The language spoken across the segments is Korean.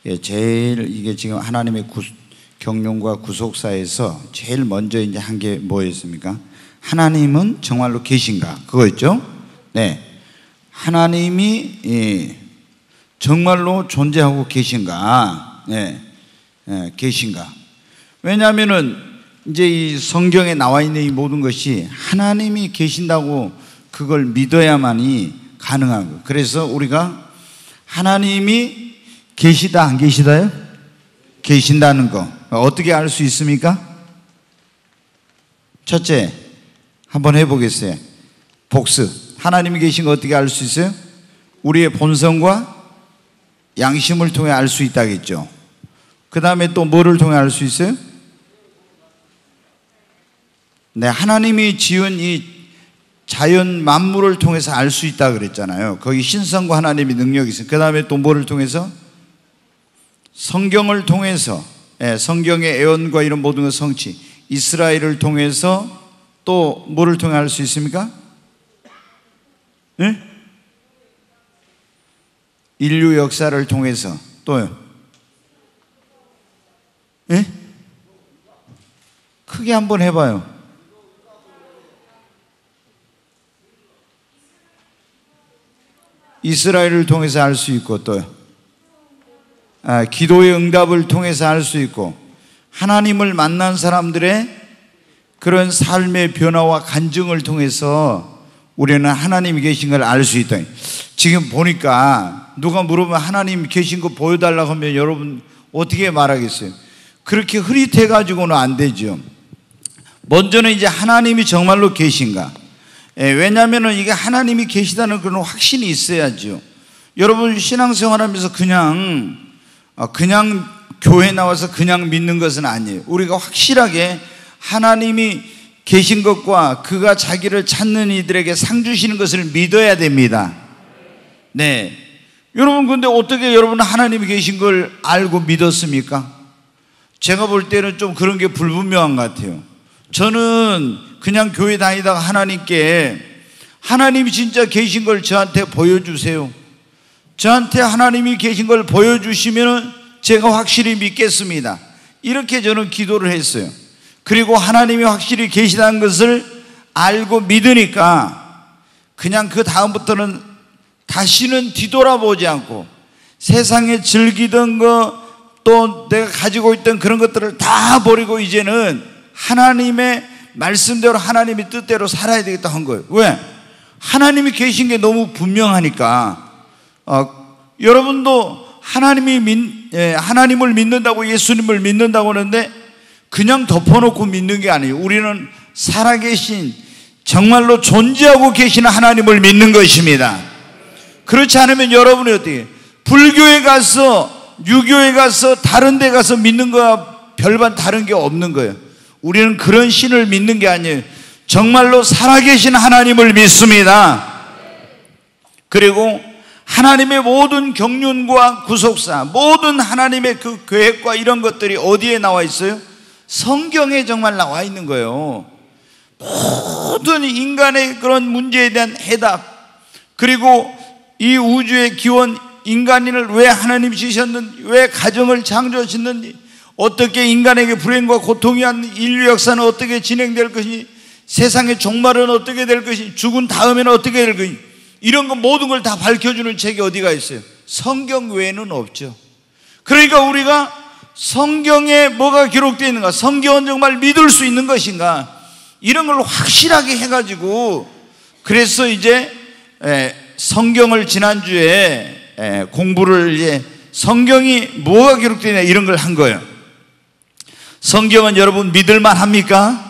예, 제일 이게 지금 하나님의 경륜과 구속사에서 제일 먼저 이제 한 게 뭐였습니까? 하나님은 정말로 계신가? 그거였죠? 네. 하나님이 정말로 존재하고 계신가? 네. 네, 계신가? 왜냐하면은 이제 이 성경에 나와 있는 이 모든 것이 하나님이 계신다고 그걸 믿어야만이 가능한 거예요. 그래서 우리가 하나님이 계시다 안 계시다요? 계신다는 거 어떻게 알 수 있습니까? 첫째, 한번 해보겠어요. 복습. 하나님이 계신 거 어떻게 알 수 있어요? 우리의 본성과 양심을 통해 알 수 있다겠죠. 그 다음에 또 뭐를 통해 알 수 있어요? 네, 하나님이 지은 이 자연 만물을 통해서 알 수 있다 그랬잖아요. 거기 신성과 하나님의 능력이 있어요. 그 다음에 또 뭐를 통해서? 성경을 통해서, 성경의 애언과 이런 모든 것 성취, 이스라엘을 통해서 또 뭐를 통해 알 수 있습니까? 네? 인류 역사를 통해서 또요. 네? 크게 한번 해봐요. 이스라엘을 통해서 알 수 있고 또요. 기도의 응답을 통해서 알 수 있고, 하나님을 만난 사람들의 그런 삶의 변화와 간증을 통해서 우리는 하나님이 계신 걸 알 수 있다. 지금 보니까 누가 물으면 하나님 계신 거 보여달라고 하면 여러분 어떻게 말하겠어요? 그렇게 흐릿해 가지고는 안 되죠. 먼저는 이제 하나님이 정말로 계신가? 왜냐하면 이게 하나님이 계시다는 그런 확신이 있어야죠. 여러분 신앙생활하면서 그냥 교회 나와서 그냥 믿는 것은 아니에요. 우리가 확실하게 하나님이 계신 것과 그가 자기를 찾는 이들에게 상 주시는 것을 믿어야 됩니다. 네. 여러분 근데 어떻게 여러분은 하나님이 계신 걸 알고 믿었습니까? 제가 볼 때는 좀 그런 게 불분명한 것 같아요. 저는 그냥 교회 다니다가 하나님께 하나님이 진짜 계신 걸 저한테 보여주세요. 저한테 하나님이 계신 걸 보여주시면 제가 확실히 믿겠습니다. 이렇게 저는 기도를 했어요. 그리고 하나님이 확실히 계시다는 것을 알고 믿으니까 그냥 그 다음부터는 다시는 뒤돌아보지 않고 세상에 즐기던 거 또 내가 가지고 있던 그런 것들을 다 버리고 이제는 하나님의 말씀대로 하나님의 뜻대로 살아야 되겠다 한 거예요. 왜? 하나님이 계신 게 너무 분명하니까. 여러분도 하나님을 믿는다고, 예수님을 믿는다고 하는데 그냥 덮어놓고 믿는 게 아니에요. 우리는 살아계신 정말로 존재하고 계시는 하나님을 믿는 것입니다. 그렇지 않으면 여러분이 어떻게 불교에 가서 유교에 가서 다른 데 가서 믿는 거와 별반 다른 게 없는 거예요. 우리는 그런 신을 믿는 게 아니에요. 정말로 살아계신 하나님을 믿습니다. 그리고 하나님의 모든 경륜과 구속사, 모든 하나님의 그 계획과 이런 것들이 어디에 나와 있어요? 성경에 정말 나와 있는 거예요. 모든 인간의 그런 문제에 대한 해답, 그리고 이 우주의 기원, 인간인을 왜 하나님이 지으셨는지, 왜 가정을 창조하셨는지, 어떻게 인간에게 불행과 고통이 왔는지, 인류 역사는 어떻게 진행될 것인지, 세상의 종말은 어떻게 될 것인지, 죽은 다음에는 어떻게 될 것인지, 이런 거 모든 걸 다 밝혀주는 책이 어디가 있어요? 성경 외에는 없죠. 그러니까 우리가 성경에 뭐가 기록되어 있는가, 성경은 정말 믿을 수 있는 것인가, 이런 걸 확실하게 해가지고, 그래서 이제 성경을 지난주에 공부를 이제 성경이 뭐가 기록되어 있냐 이런 걸 한 거예요. 성경은 여러분 믿을만 합니까?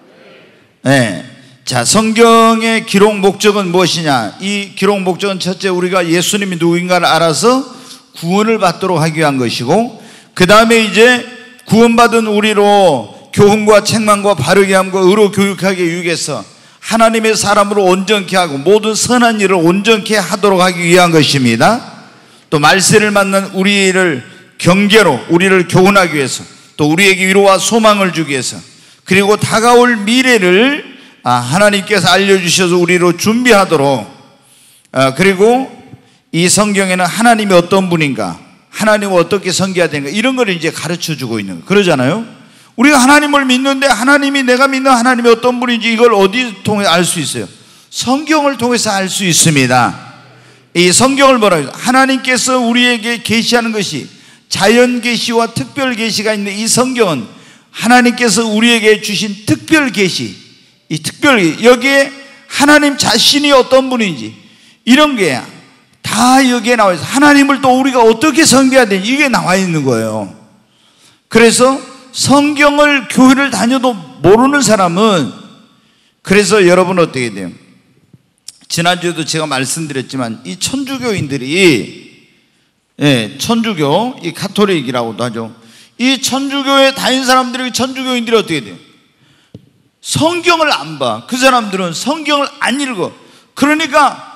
네. 자, 성경의 기록 목적은 무엇이냐? 이 기록 목적은 첫째, 우리가 예수님이 누구인가를 알아서 구원을 받도록 하기 위한 것이고, 그 다음에 이제 구원받은 우리로 교훈과 책망과 바르게 함과 의로 교육하게 유익해서 하나님의 사람으로 온전케 하고 모든 선한 일을 온전케 하도록 하기 위한 것입니다. 또 말세를 맞는 우리를 경계로 우리를 교훈하기 위해서, 또 우리에게 위로와 소망을 주기 위해서, 그리고 다가올 미래를 하나님께서 알려주셔서 우리로 준비하도록, 그리고 이 성경에는 하나님이 어떤 분인가, 하나님을 어떻게 섬겨야 되는가 이런 걸 이제 가르쳐 주고 있는 거예요. 그러잖아요. 우리가 하나님을 믿는데 하나님이 내가 믿는 하나님이 어떤 분인지 이걸 어디 통해 알 수 있어요? 성경을 통해서 알 수 있습니다. 이 성경을 뭐라고 해요? 하나님께서 우리에게 계시하는 것이 자연 계시와 특별 계시가 있는 이 성경은 하나님께서 우리에게 주신 특별 계시, 이 특별 여기에 하나님 자신이 어떤 분인지 이런 게 다 여기에 나와 있어요. 하나님을 또 우리가 어떻게 섬겨야 되는지 이게 나와 있는 거예요. 그래서 성경을 교회를 다녀도 모르는 사람은 그래서 여러분 어떻게 돼요? 지난주에도 제가 말씀드렸지만 이 천주교인들이 천주교, 이 가톨릭이라고도 하죠. 이 천주교에 다닌 사람들이 천주교인들이 어떻게 돼요? 성경을 안 봐. 그 사람들은 성경을 안 읽어. 그러니까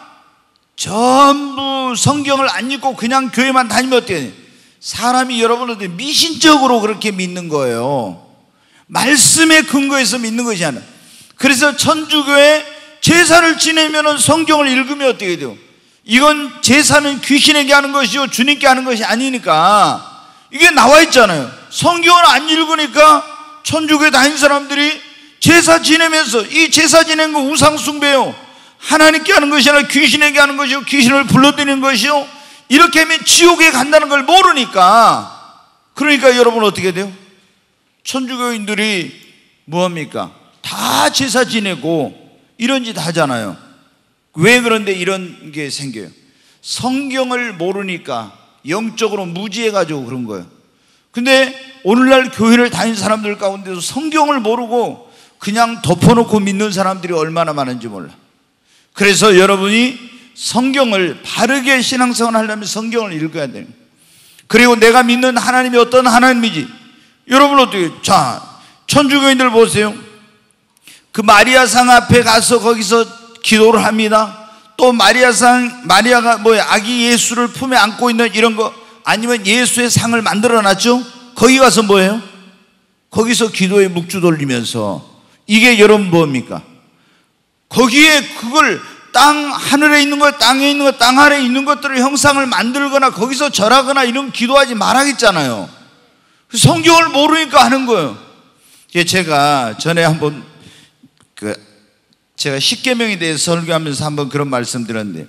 전부 성경을 안 읽고 그냥 교회만 다니면 어떻게 돼요? 사람이 여러분들 미신적으로 그렇게 믿는 거예요. 말씀에 근거해서 믿는 것이 아니라. 그래서 천주교에 제사를 지내면 성경을 읽으면 어떻게 돼요? 이건 제사는 귀신에게 하는 것이요 주님께 하는 것이 아니니까 이게 나와 있잖아요. 성경을 안 읽으니까 천주교에 다닌 사람들이 제사 지내면서 이 제사 지내는 거 우상 숭배요, 하나님께 하는 것이 아니라 귀신에게 하는 것이요 귀신을 불러들이는 것이요, 이렇게 하면 지옥에 간다는 걸 모르니까, 그러니까 여러분 어떻게 돼요? 천주교인들이 뭐합니까? 다 제사 지내고 이런 짓 하잖아요. 왜 그런데 이런 게 생겨요? 성경을 모르니까 영적으로 무지해가지고 그런 거예요. 근데 오늘날 교회를 다닌 사람들 가운데서 성경을 모르고 그냥 덮어놓고 믿는 사람들이 얼마나 많은지 몰라. 그래서 여러분이 성경을 바르게 신앙생활 하려면 성경을 읽어야 돼요. 그리고 내가 믿는 하나님이 어떤 하나님이지, 여러분 어떻게, 자, 천주교인들 보세요. 그 마리아상 앞에 가서 거기서 기도를 합니다. 또 마리아가 아기 예수를 품에 안고 있는 이런 거, 아니면 예수의 상을 만들어 놨죠? 거기 가서 뭐예요? 거기서 기도에 묵주 돌리면서, 이게 여러분 뭡니까? 거기에 그걸 하늘에 있는 것, 땅에 있는 것, 땅 아래에 있는 것들을 형상을 만들거나 거기서 절하거나 이런 기도하지 말하겠잖아요. 성경을 모르니까 하는 거예요. 제가 전에 한번 제가 십계명에 대해서 설교하면서 한번 그런 말씀 드렸는데,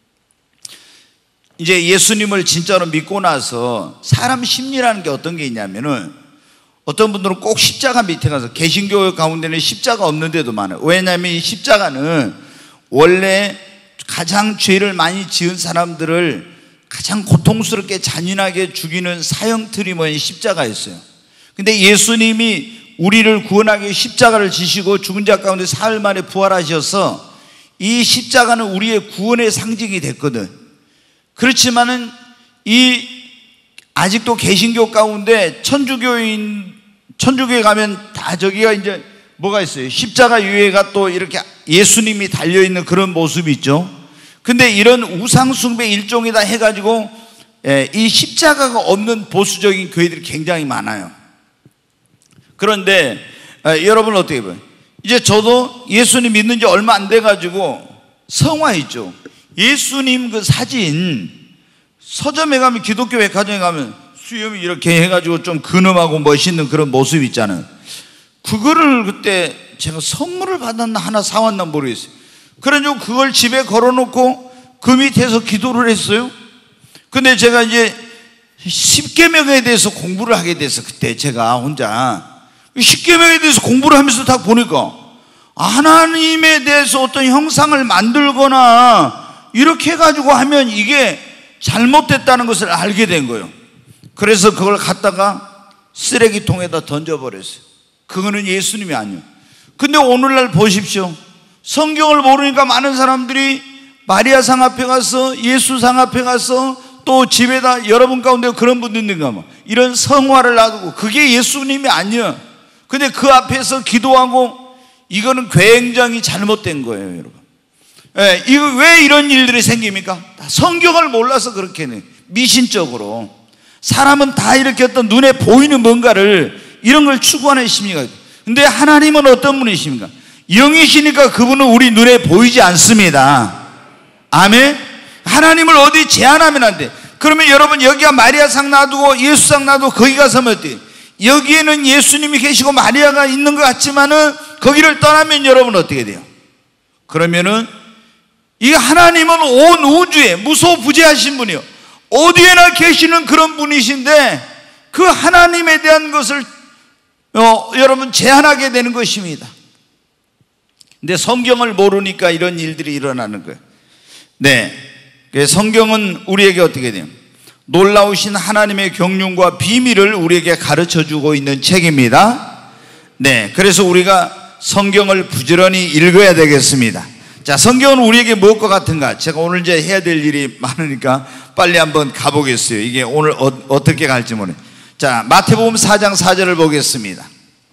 이제 예수님을 진짜로 믿고 나서 사람 심리라는 게 어떤 게 있냐면은, 어떤 분들은 꼭 십자가 밑에 가서, 개신교 가운데는 십자가 없는 데도 많아요. 왜냐하면 이 십자가는 원래 가장 죄를 많이 지은 사람들을 가장 고통스럽게 잔인하게 죽이는 사형 트리머의 십자가였어요. 근데 예수님이 우리를 구원하기 위해 십자가를 지시고 죽은 자 가운데 사흘 만에 부활하셔서 이 십자가는 우리의 구원의 상징이 됐거든. 그렇지만은 아직도 개신교 가운데 천주교에 가면 다 저기가 이제 뭐가 있어요? 십자가 위에가 또 이렇게 예수님이 달려있는 그런 모습이 있죠. 근데 이런 우상숭배 일종이다 해가지고 이 십자가가 없는 보수적인 교회들이 굉장히 많아요. 그런데 여러분 어떻게 봐요? 이제 저도 예수님 믿는 지 얼마 안 돼가지고 성화 있죠. 예수님 그 사진 서점에 가면, 기독교 백화점에 가면 수염이 이렇게 해가지고 좀 근엄하고 멋있는 그런 모습 있잖아요. 그거를 그때 제가 선물을 받았나 하나 사왔나 모르겠어요. 그래가지고 그걸 집에 걸어놓고 그 밑에서 기도를 했어요. 근데 제가 이제 십계명에 대해서 공부를 하게 돼서, 그때 제가 혼자 십계명에 대해서 공부를 하면서 딱 보니까 하나님에 대해서 어떤 형상을 만들거나 이렇게 해가지고 하면 이게 잘못됐다는 것을 알게 된 거예요. 그래서 그걸 갖다가 쓰레기통에다 던져버렸어요. 그거는 예수님이 아니에요. 근데 오늘날 보십시오. 성경을 모르니까 많은 사람들이 마리아상 앞에 가서, 예수상 앞에 가서, 또 집에다, 여러분 가운데 그런 분들 있는가 뭐 이런 성화를 놔두고, 그게 예수님이 아니에요. 근데 그 앞에서 기도하고, 이거는 굉장히 잘못된 거예요, 여러분. 이거 왜 이런 일들이 생깁니까? 성경을 몰라서 그렇게 미신적으로. 사람은 다 이렇게 어떤 눈에 보이는 뭔가를, 이런 걸 추구하는 심리가 있어요. 근데 하나님은 어떤 분이십니까? 영이시니까 그분은 우리 눈에 보이지 않습니다. 아멘? 하나님을 어디 제한하면 안 돼. 그러면 여러분 여기가 마리아상 놔두고 예수상 놔두고 거기 가서 어때요? 여기에는 예수님이 계시고 마리아가 있는 것 같지만은 거기를 떠나면 여러분 어떻게 돼요? 그러면은 이 하나님은 온 우주에 무소부재하신 분이요, 어디에나 계시는 그런 분이신데 그 하나님에 대한 것을 여러분 제한하게 되는 것입니다. 근데 성경을 모르니까 이런 일들이 일어나는 거예요. 네, 성경은 우리에게 어떻게 돼요? 놀라우신 하나님의 경륜과 비밀을 우리에게 가르쳐주고 있는 책입니다. 네, 그래서 우리가 성경을 부지런히 읽어야 되겠습니다. 자, 성경은 우리에게 무엇과 같은가? 제가 오늘 이제 해야 될 일이 많으니까 빨리 한번 가보겠어요. 이게 오늘 어떻게 갈지 모르겠어요. 자, 마태복음 4장 4절을 보겠습니다.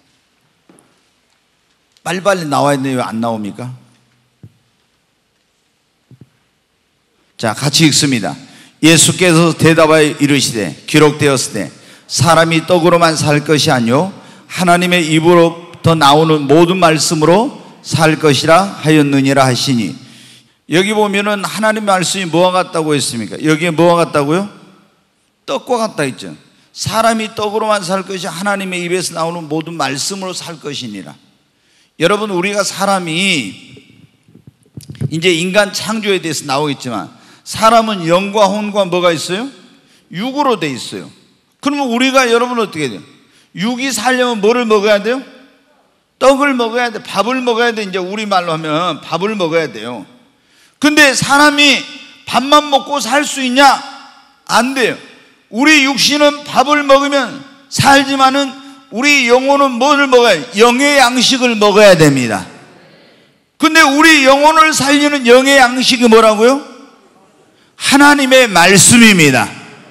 빨리빨리 나와야 돼요. 왜 안 나옵니까? 자, 같이 읽습니다. 예수께서 대답하여 이르시되 기록되었으되 사람이 떡으로만 살 것이 아니요 하나님의 입으로부터 나오는 모든 말씀으로 살 것이라 하였느니라 하시니, 여기 보면은 하나님 말씀이 뭐와 같다고 했습니까? 여기에 뭐와 같다고요? 떡과 같다 했죠. 사람이 떡으로만 살 것이 하나님의 입에서 나오는 모든 말씀으로 살 것이니라. 여러분, 우리가 사람이 이제 인간 창조에 대해서 나오겠지만 사람은 영과 혼과 뭐가 있어요? 육으로 돼 있어요. 그러면 우리가 여러분 어떻게 돼요? 육이 살려면 뭐를 먹어야 돼요? 떡을 먹어야 돼. 밥을 먹어야 돼. 이제 우리말로 하면 밥을 먹어야 돼요. 근데 사람이 밥만 먹고 살 수 있냐? 안 돼요. 우리 육신은 밥을 먹으면 살지만은 우리 영혼은 뭐를 먹어야 돼요? 영의 양식을 먹어야 됩니다. 근데 우리 영혼을 살리는 영의 양식이 뭐라고요? 하나님의 말씀입니다.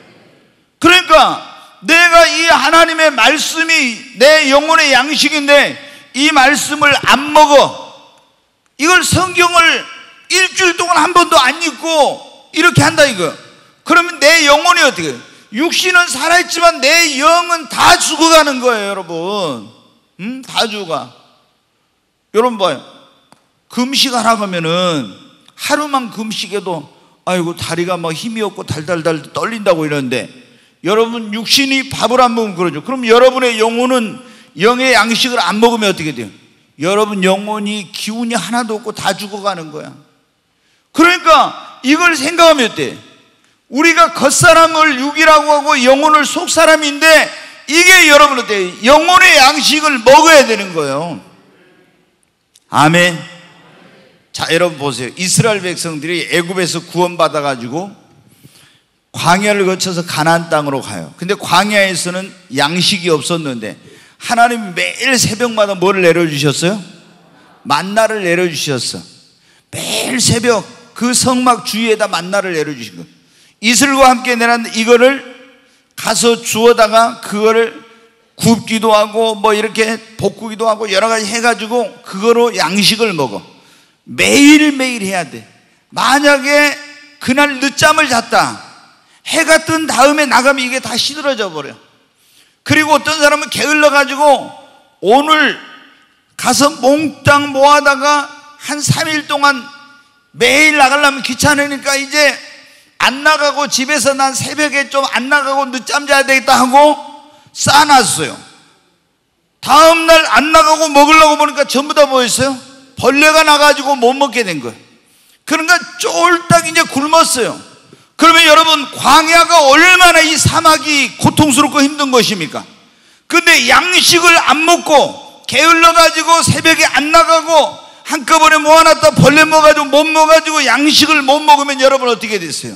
그러니까 내가 이 하나님의 말씀이 내 영혼의 양식인데 이 말씀을 안 먹어, 이걸 성경을 일주일 동안 한 번도 안 읽고 이렇게 한다 이거, 그러면 내 영혼이 어떻게 해요? 육신은 살아있지만 내 영은 다 죽어가는 거예요. 여러분, 다 죽어가. 여러분 봐요. 금식하라고 하면은 하루만 금식해도 아이고 다리가 막 힘이 없고 달달달 떨린다고 이러는데, 여러분 육신이 밥을 안 먹으면 그러죠. 그럼 여러분의 영혼은 영의 양식을 안 먹으면 어떻게 돼요? 여러분 영혼이 기운이 하나도 없고 다 죽어가는 거야. 그러니까 이걸 생각하면 어때? 우리가 겉사람을 육이라고 하고 영혼을 속사람인데 이게 여러분 어때요? 영혼의 양식을 먹어야 되는 거예요. 아멘. 자, 여러분 보세요. 이스라엘 백성들이 애굽에서 구원받아 가지고 광야를 거쳐서 가나안 땅으로 가요. 근데 광야에서는 양식이 없었는데 하나님이 매일 새벽마다 뭐를 내려주셨어요? 만나를 내려주셨어. 매일 새벽 그 성막 주위에다 만나를 내려주신 거예요. 이슬과 함께 내놨는데 이거를 가서 주워다가 그거를 굽기도 하고 뭐 이렇게 볶기도 하고 여러 가지 해가지고 그거로 양식을 먹어. 매일매일 해야 돼. 만약에 그날 늦잠을 잤다, 해가 뜬 다음에 나가면 이게 다 시들어져 버려. 그리고 어떤 사람은 게을러가지고 오늘 가서 몽땅 모아다가 한 3일 동안 매일 나가려면 귀찮으니까 이제 안 나가고 집에서 난 새벽에 좀 안 나가고 늦잠 자야 되겠다 하고 쌓아놨어요. 다음날 안 나가고 먹으려고 보니까 전부 다 뭐였어요? 벌레가 나가지고 못 먹게 된 거예요. 그러니까 쫄딱 이제 굶었어요. 그러면 여러분, 광야가 얼마나 이 사막이 고통스럽고 힘든 것입니까? 근데 양식을 안 먹고 게을러가지고 새벽에 안 나가고 한꺼번에 모아놨다 벌레 먹어가지고 못 먹어가지고 양식을 못 먹으면 여러분 어떻게 됐어요?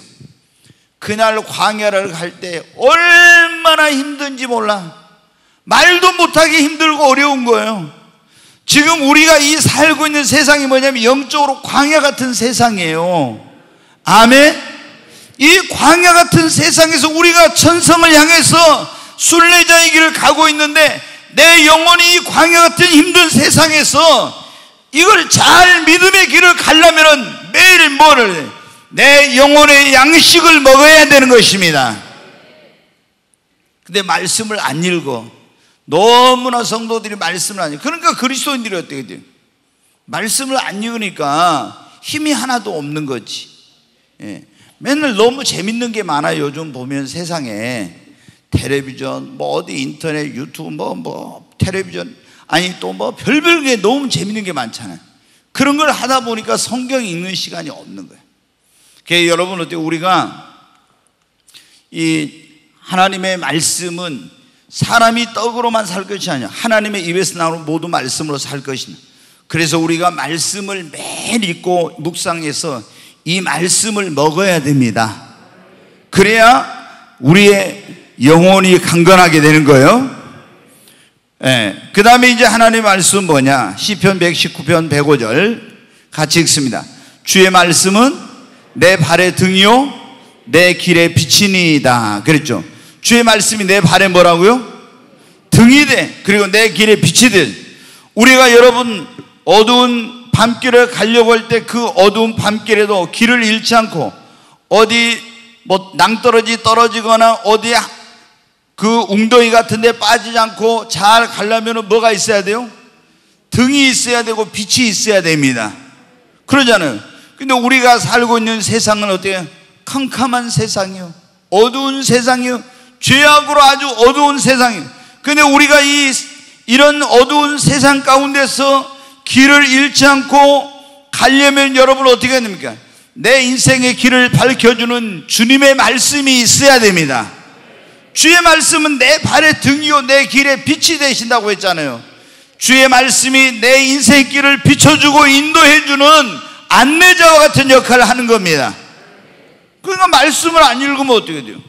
그날 광야를 갈 때 얼마나 힘든지 몰라. 말도 못하게 힘들고 어려운 거예요. 지금 우리가 이 살고 있는 세상이 뭐냐면 영적으로 광야 같은 세상이에요. 아멘. 이 광야 같은 세상에서 우리가 천성을 향해서 순례자의 길을 가고 있는데 내 영혼이 이 광야 같은 힘든 세상에서 이걸 잘 믿음의 길을 가려면 매일 뭐를 해? 내 영혼의 양식을 먹어야 되는 것입니다. 근데 말씀을 안 읽어. 너무나 성도들이 말씀을 안 읽어. 그러니까 그리스도인들이 어떻게 돼요? 말씀을 안 읽으니까 힘이 하나도 없는 거지. 예. 맨날 너무 재밌는 게 많아요. 요즘 보면 세상에 텔레비전, 뭐 어디 인터넷, 유튜브, 텔레비전, 아니 또 뭐 별별 게 너무 재밌는 게 많잖아요. 그런 걸 하다 보니까 성경 읽는 시간이 없는 거예요. 그래서 여러분 어때요? 우리가 이 하나님의 말씀은 사람이 떡으로만 살 것이 아니야. 하나님의 입에서 나오는 모든 말씀으로 살 것이냐. 그래서 우리가 말씀을 매일 읽고 묵상해서 이 말씀을 먹어야 됩니다. 그래야 우리의 영혼이 강건하게 되는 거예요. 그 다음에 이제 하나님의 말씀은 뭐냐? 시편 119편 105절 같이 읽습니다. 주의 말씀은 내 발의 등이요 내 길의 빛이니이다 그랬죠. 주의 말씀이 내 발에 뭐라고요? 등이 돼. 그리고 내 길에 빛이 돼. 우리가 여러분 어두운 밤길을 가려고 할 때 그 어두운 밤길에도 길을 잃지 않고 어디 뭐 낭떠러지 떨어지거나 어디 그 웅덩이 같은 데 빠지지 않고 잘 가려면 뭐가 있어야 돼요? 등이 있어야 되고 빛이 있어야 됩니다. 그러잖아요. 근데 우리가 살고 있는 세상은 어때요? 캄캄한 세상이요, 어두운 세상이요, 죄악으로 아주 어두운 세상이요. 근데 우리가 이런 어두운 세상 가운데서 길을 잃지 않고 가려면 여러분 어떻게 해야 됩니까? 내 인생의 길을 밝혀주는 주님의 말씀이 있어야 됩니다. 주의 말씀은 내 발의 등이요 내 길의 빛이 되신다고 했잖아요. 주의 말씀이 내 인생의 길을 비춰주고 인도해주는 안내자와 같은 역할을 하는 겁니다. 그러니까 말씀을 안 읽으면 어떻게 돼요?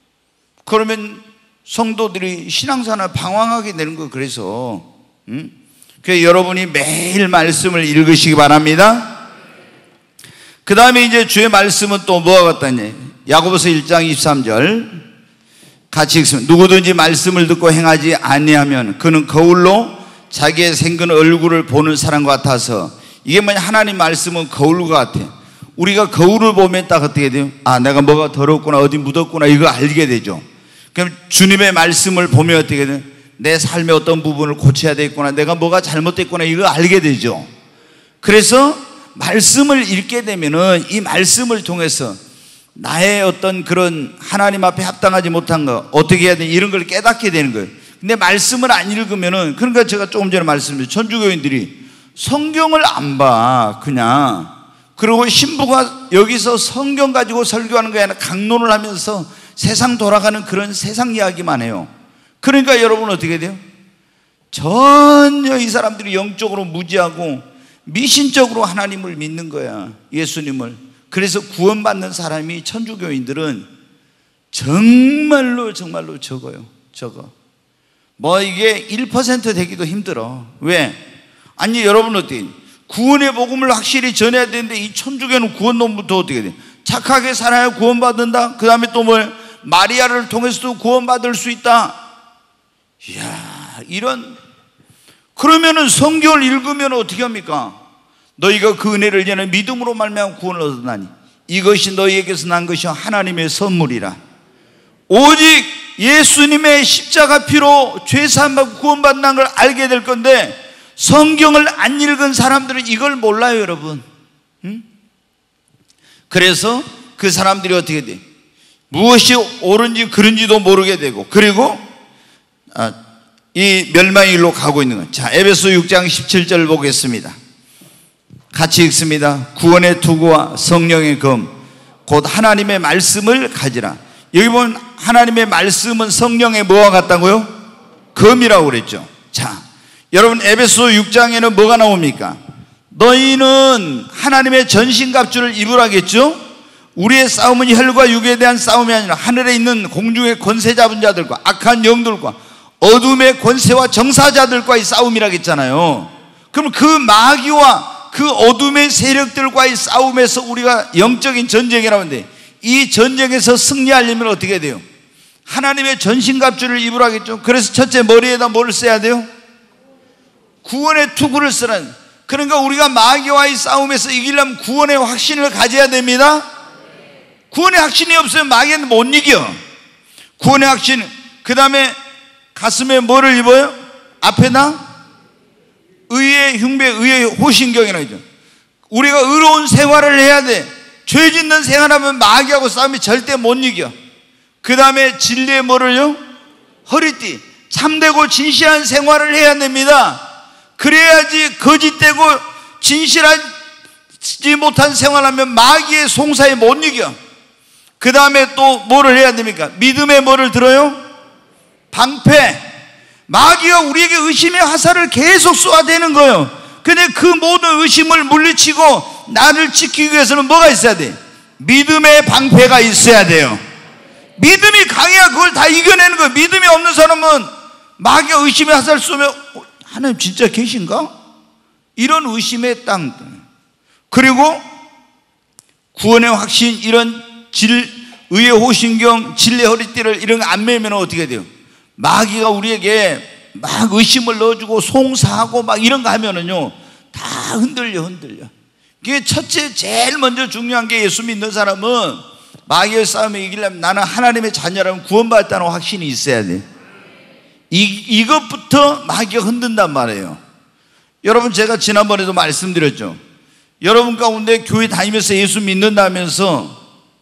그러면 성도들이 신앙생활 방황하게 되는 거예요. 그래서 그래서 여러분이 매일 말씀을 읽으시기 바랍니다. 그 다음에 이제 주의 말씀은 또 뭐가 같다니? 야고보서 1장 23절 같이 읽습니다. 누구든지 말씀을 듣고 행하지 아니하면 그는 거울로 자기의 생긴 얼굴을 보는 사람과 같아서, 이게 뭐냐? 하나님 말씀은 거울과 같아. 우리가 거울을 보면 딱 어떻게 돼요? 아, 내가 뭐가 더럽구나, 어디 묻었구나, 이거 알게 되죠. 그럼 주님의 말씀을 보면 어떻게 돼요? 내 삶의 어떤 부분을 고쳐야 되겠구나, 내가 뭐가 잘못됐구나, 이거 알게 되죠. 그래서 말씀을 읽게 되면은 이 말씀을 통해서 나의 어떤 그런 하나님 앞에 합당하지 못한 거 어떻게 해야 돼, 이런 걸 깨닫게 되는 거예요. 근데 말씀을 안 읽으면은, 그러니까 제가 조금 전에 말씀드린 천주교인들이 성경을 안 봐, 그냥. 그리고 신부가 여기서 성경 가지고 설교하는 게 아니라 강론을 하면서 세상 돌아가는 그런 세상 이야기만 해요. 그러니까 여러분 어떻게 돼요? 전혀 이 사람들이 영적으로 무지하고 미신적으로 하나님을 믿는 거야, 예수님을. 그래서 구원받는 사람이 천주교인들은 정말로 적어요. 적어. 뭐 이게 1% 되기도 힘들어. 왜? 아니 여러분 어떻게, 구원의 복음을 확실히 전해야 되는데 이 천주교는 구원론부터 어떻게 돼? 착하게 살아야 구원받는다. 그 다음에 또 뭐 마리아를 통해서도 구원받을 수 있다. 이야, 이런. 그러면은 성경을 읽으면 어떻게 합니까? 너희가 그 은혜를 전에 믿음으로 말미암아 구원을 얻었나니 이것이 너희에게서 난 것이 하나님의 선물이라. 오직 예수님의 십자가 피로 죄 사함 받고 구원받는 걸 알게 될 건데, 성경을 안 읽은 사람들은 이걸 몰라요, 여러분. 그래서 그 사람들이 어떻게 돼? 무엇이 옳은지 그른지도 모르게 되고, 그리고 이 멸망의 길로 가고 있는 거예요. 자, 에베소 6장 17절 보겠습니다. 같이 읽습니다. 구원의 투구와 성령의 검 곧 하나님의 말씀을 가지라. 여기 보면 하나님의 말씀은 성령의 뭐와 같다고요? 검이라고 그랬죠. 자, 여러분 에베소 6장에는 뭐가 나옵니까? 너희는 하나님의 전신갑주를 입으라겠죠? 우리의 싸움은 혈과 육에 대한 싸움이 아니라 하늘에 있는 공중의 권세 잡은 자들과 악한 영들과 어둠의 권세와 정사자들과의 싸움이라겠잖아요. 그럼 그 마귀와 그 어둠의 세력들과의 싸움에서 우리가 영적인 전쟁이라고 하는데, 이 전쟁에서 승리하려면 어떻게 돼요? 하나님의 전신갑주를 입으라겠죠. 그래서 첫째, 머리에다 뭘 써야 돼요? 구원의 투구를 쓰라는. 그러니까 우리가 마귀와의 싸움에서 이기려면 구원의 확신을 가져야 됩니다. 구원의 확신이 없으면 마귀는 못 이겨. 구원의 확신. 그 다음에 가슴에 뭐를 입어요? 앞에다 의의 흉배, 의의 호신경이라고 하죠. 우리가 의로운 생활을 해야 돼. 죄 짓는 생활하면 마귀하고 싸우면 절대 못 이겨. 그 다음에 진리의 뭐를요? 허리띠. 참되고 진실한 생활을 해야 됩니다. 그래야지 거짓되고 진실하지 못한 생활하면 마귀의 송사에 못 이겨. 그 다음에 또 뭐를 해야 됩니까? 믿음의 뭐를 들어요? 방패. 마귀가 우리에게 의심의 화살을 계속 쏘아대는 거예요. 근데 그 모든 의심을 물리치고 나를 지키기 위해서는 뭐가 있어야 돼? 믿음의 방패가 있어야 돼요. 믿음이 강해야 그걸 다 이겨내는 거예요. 믿음이 없는 사람은 마귀가 의심의 화살을 쏘면 하나님 진짜 계신가? 이런 의심의 땅. 그리고 구원의 확신, 이런 의의 호신경, 진리의 허리띠를 이런 거 안 매면 어떻게 돼요? 마귀가 우리에게 막 의심을 넣어주고 송사하고 막 이런 거 하면은요, 다 흔들려. 그게 첫째, 제일 먼저 중요한 게 예수 믿는 사람은 마귀의 싸움에 이기려면 나는 하나님의 자녀라면 구원받았다는 확신이 있어야 돼. 이것부터 마귀가 흔든단 말이에요. 여러분, 제가 지난번에도 말씀드렸죠. 여러분 가운데 교회 다니면서 예수 믿는다면서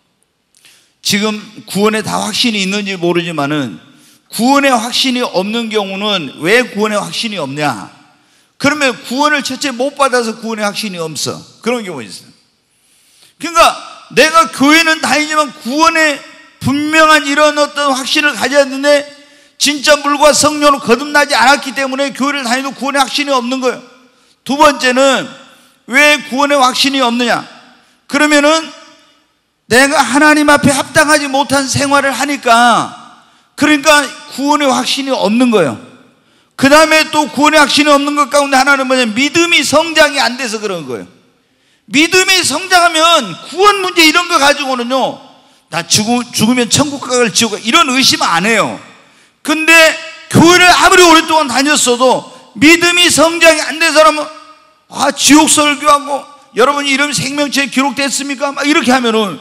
지금 구원에 다 확신이 있는지 모르지만은 구원의 확신이 없는 경우는 왜 구원의 확신이 없냐? 그러면 구원을 첫째 못 받아서 구원의 확신이 없어. 그런 경우가 있어요. 그러니까 내가 교회는 다니지만 구원의 분명한 이런 어떤 확신을 가졌는데 진짜 물과 성령으로 거듭나지 않았기 때문에 교회를 다니도 구원의 확신이 없는 거예요. 두 번째는 왜 구원의 확신이 없느냐? 그러면은 내가 하나님 앞에 합당하지 못한 생활을 하니까, 그러니까 구원의 확신이 없는 거예요. 그 다음에 또 구원의 확신이 없는 것 가운데 하나는 뭐냐면 믿음이 성장이 안 돼서 그런 거예요. 믿음이 성장하면 구원 문제 이런 거 가지고는요, 나 죽으면 천국 가을 지옥 이런 의심 안 해요. 근데 교회를 아무리 오랫동안 다녔어도 믿음이 성장이 안 된 사람은 지옥 설교하고 여러분 이름 생명책에 기록됐습니까? 막 이렇게 하면은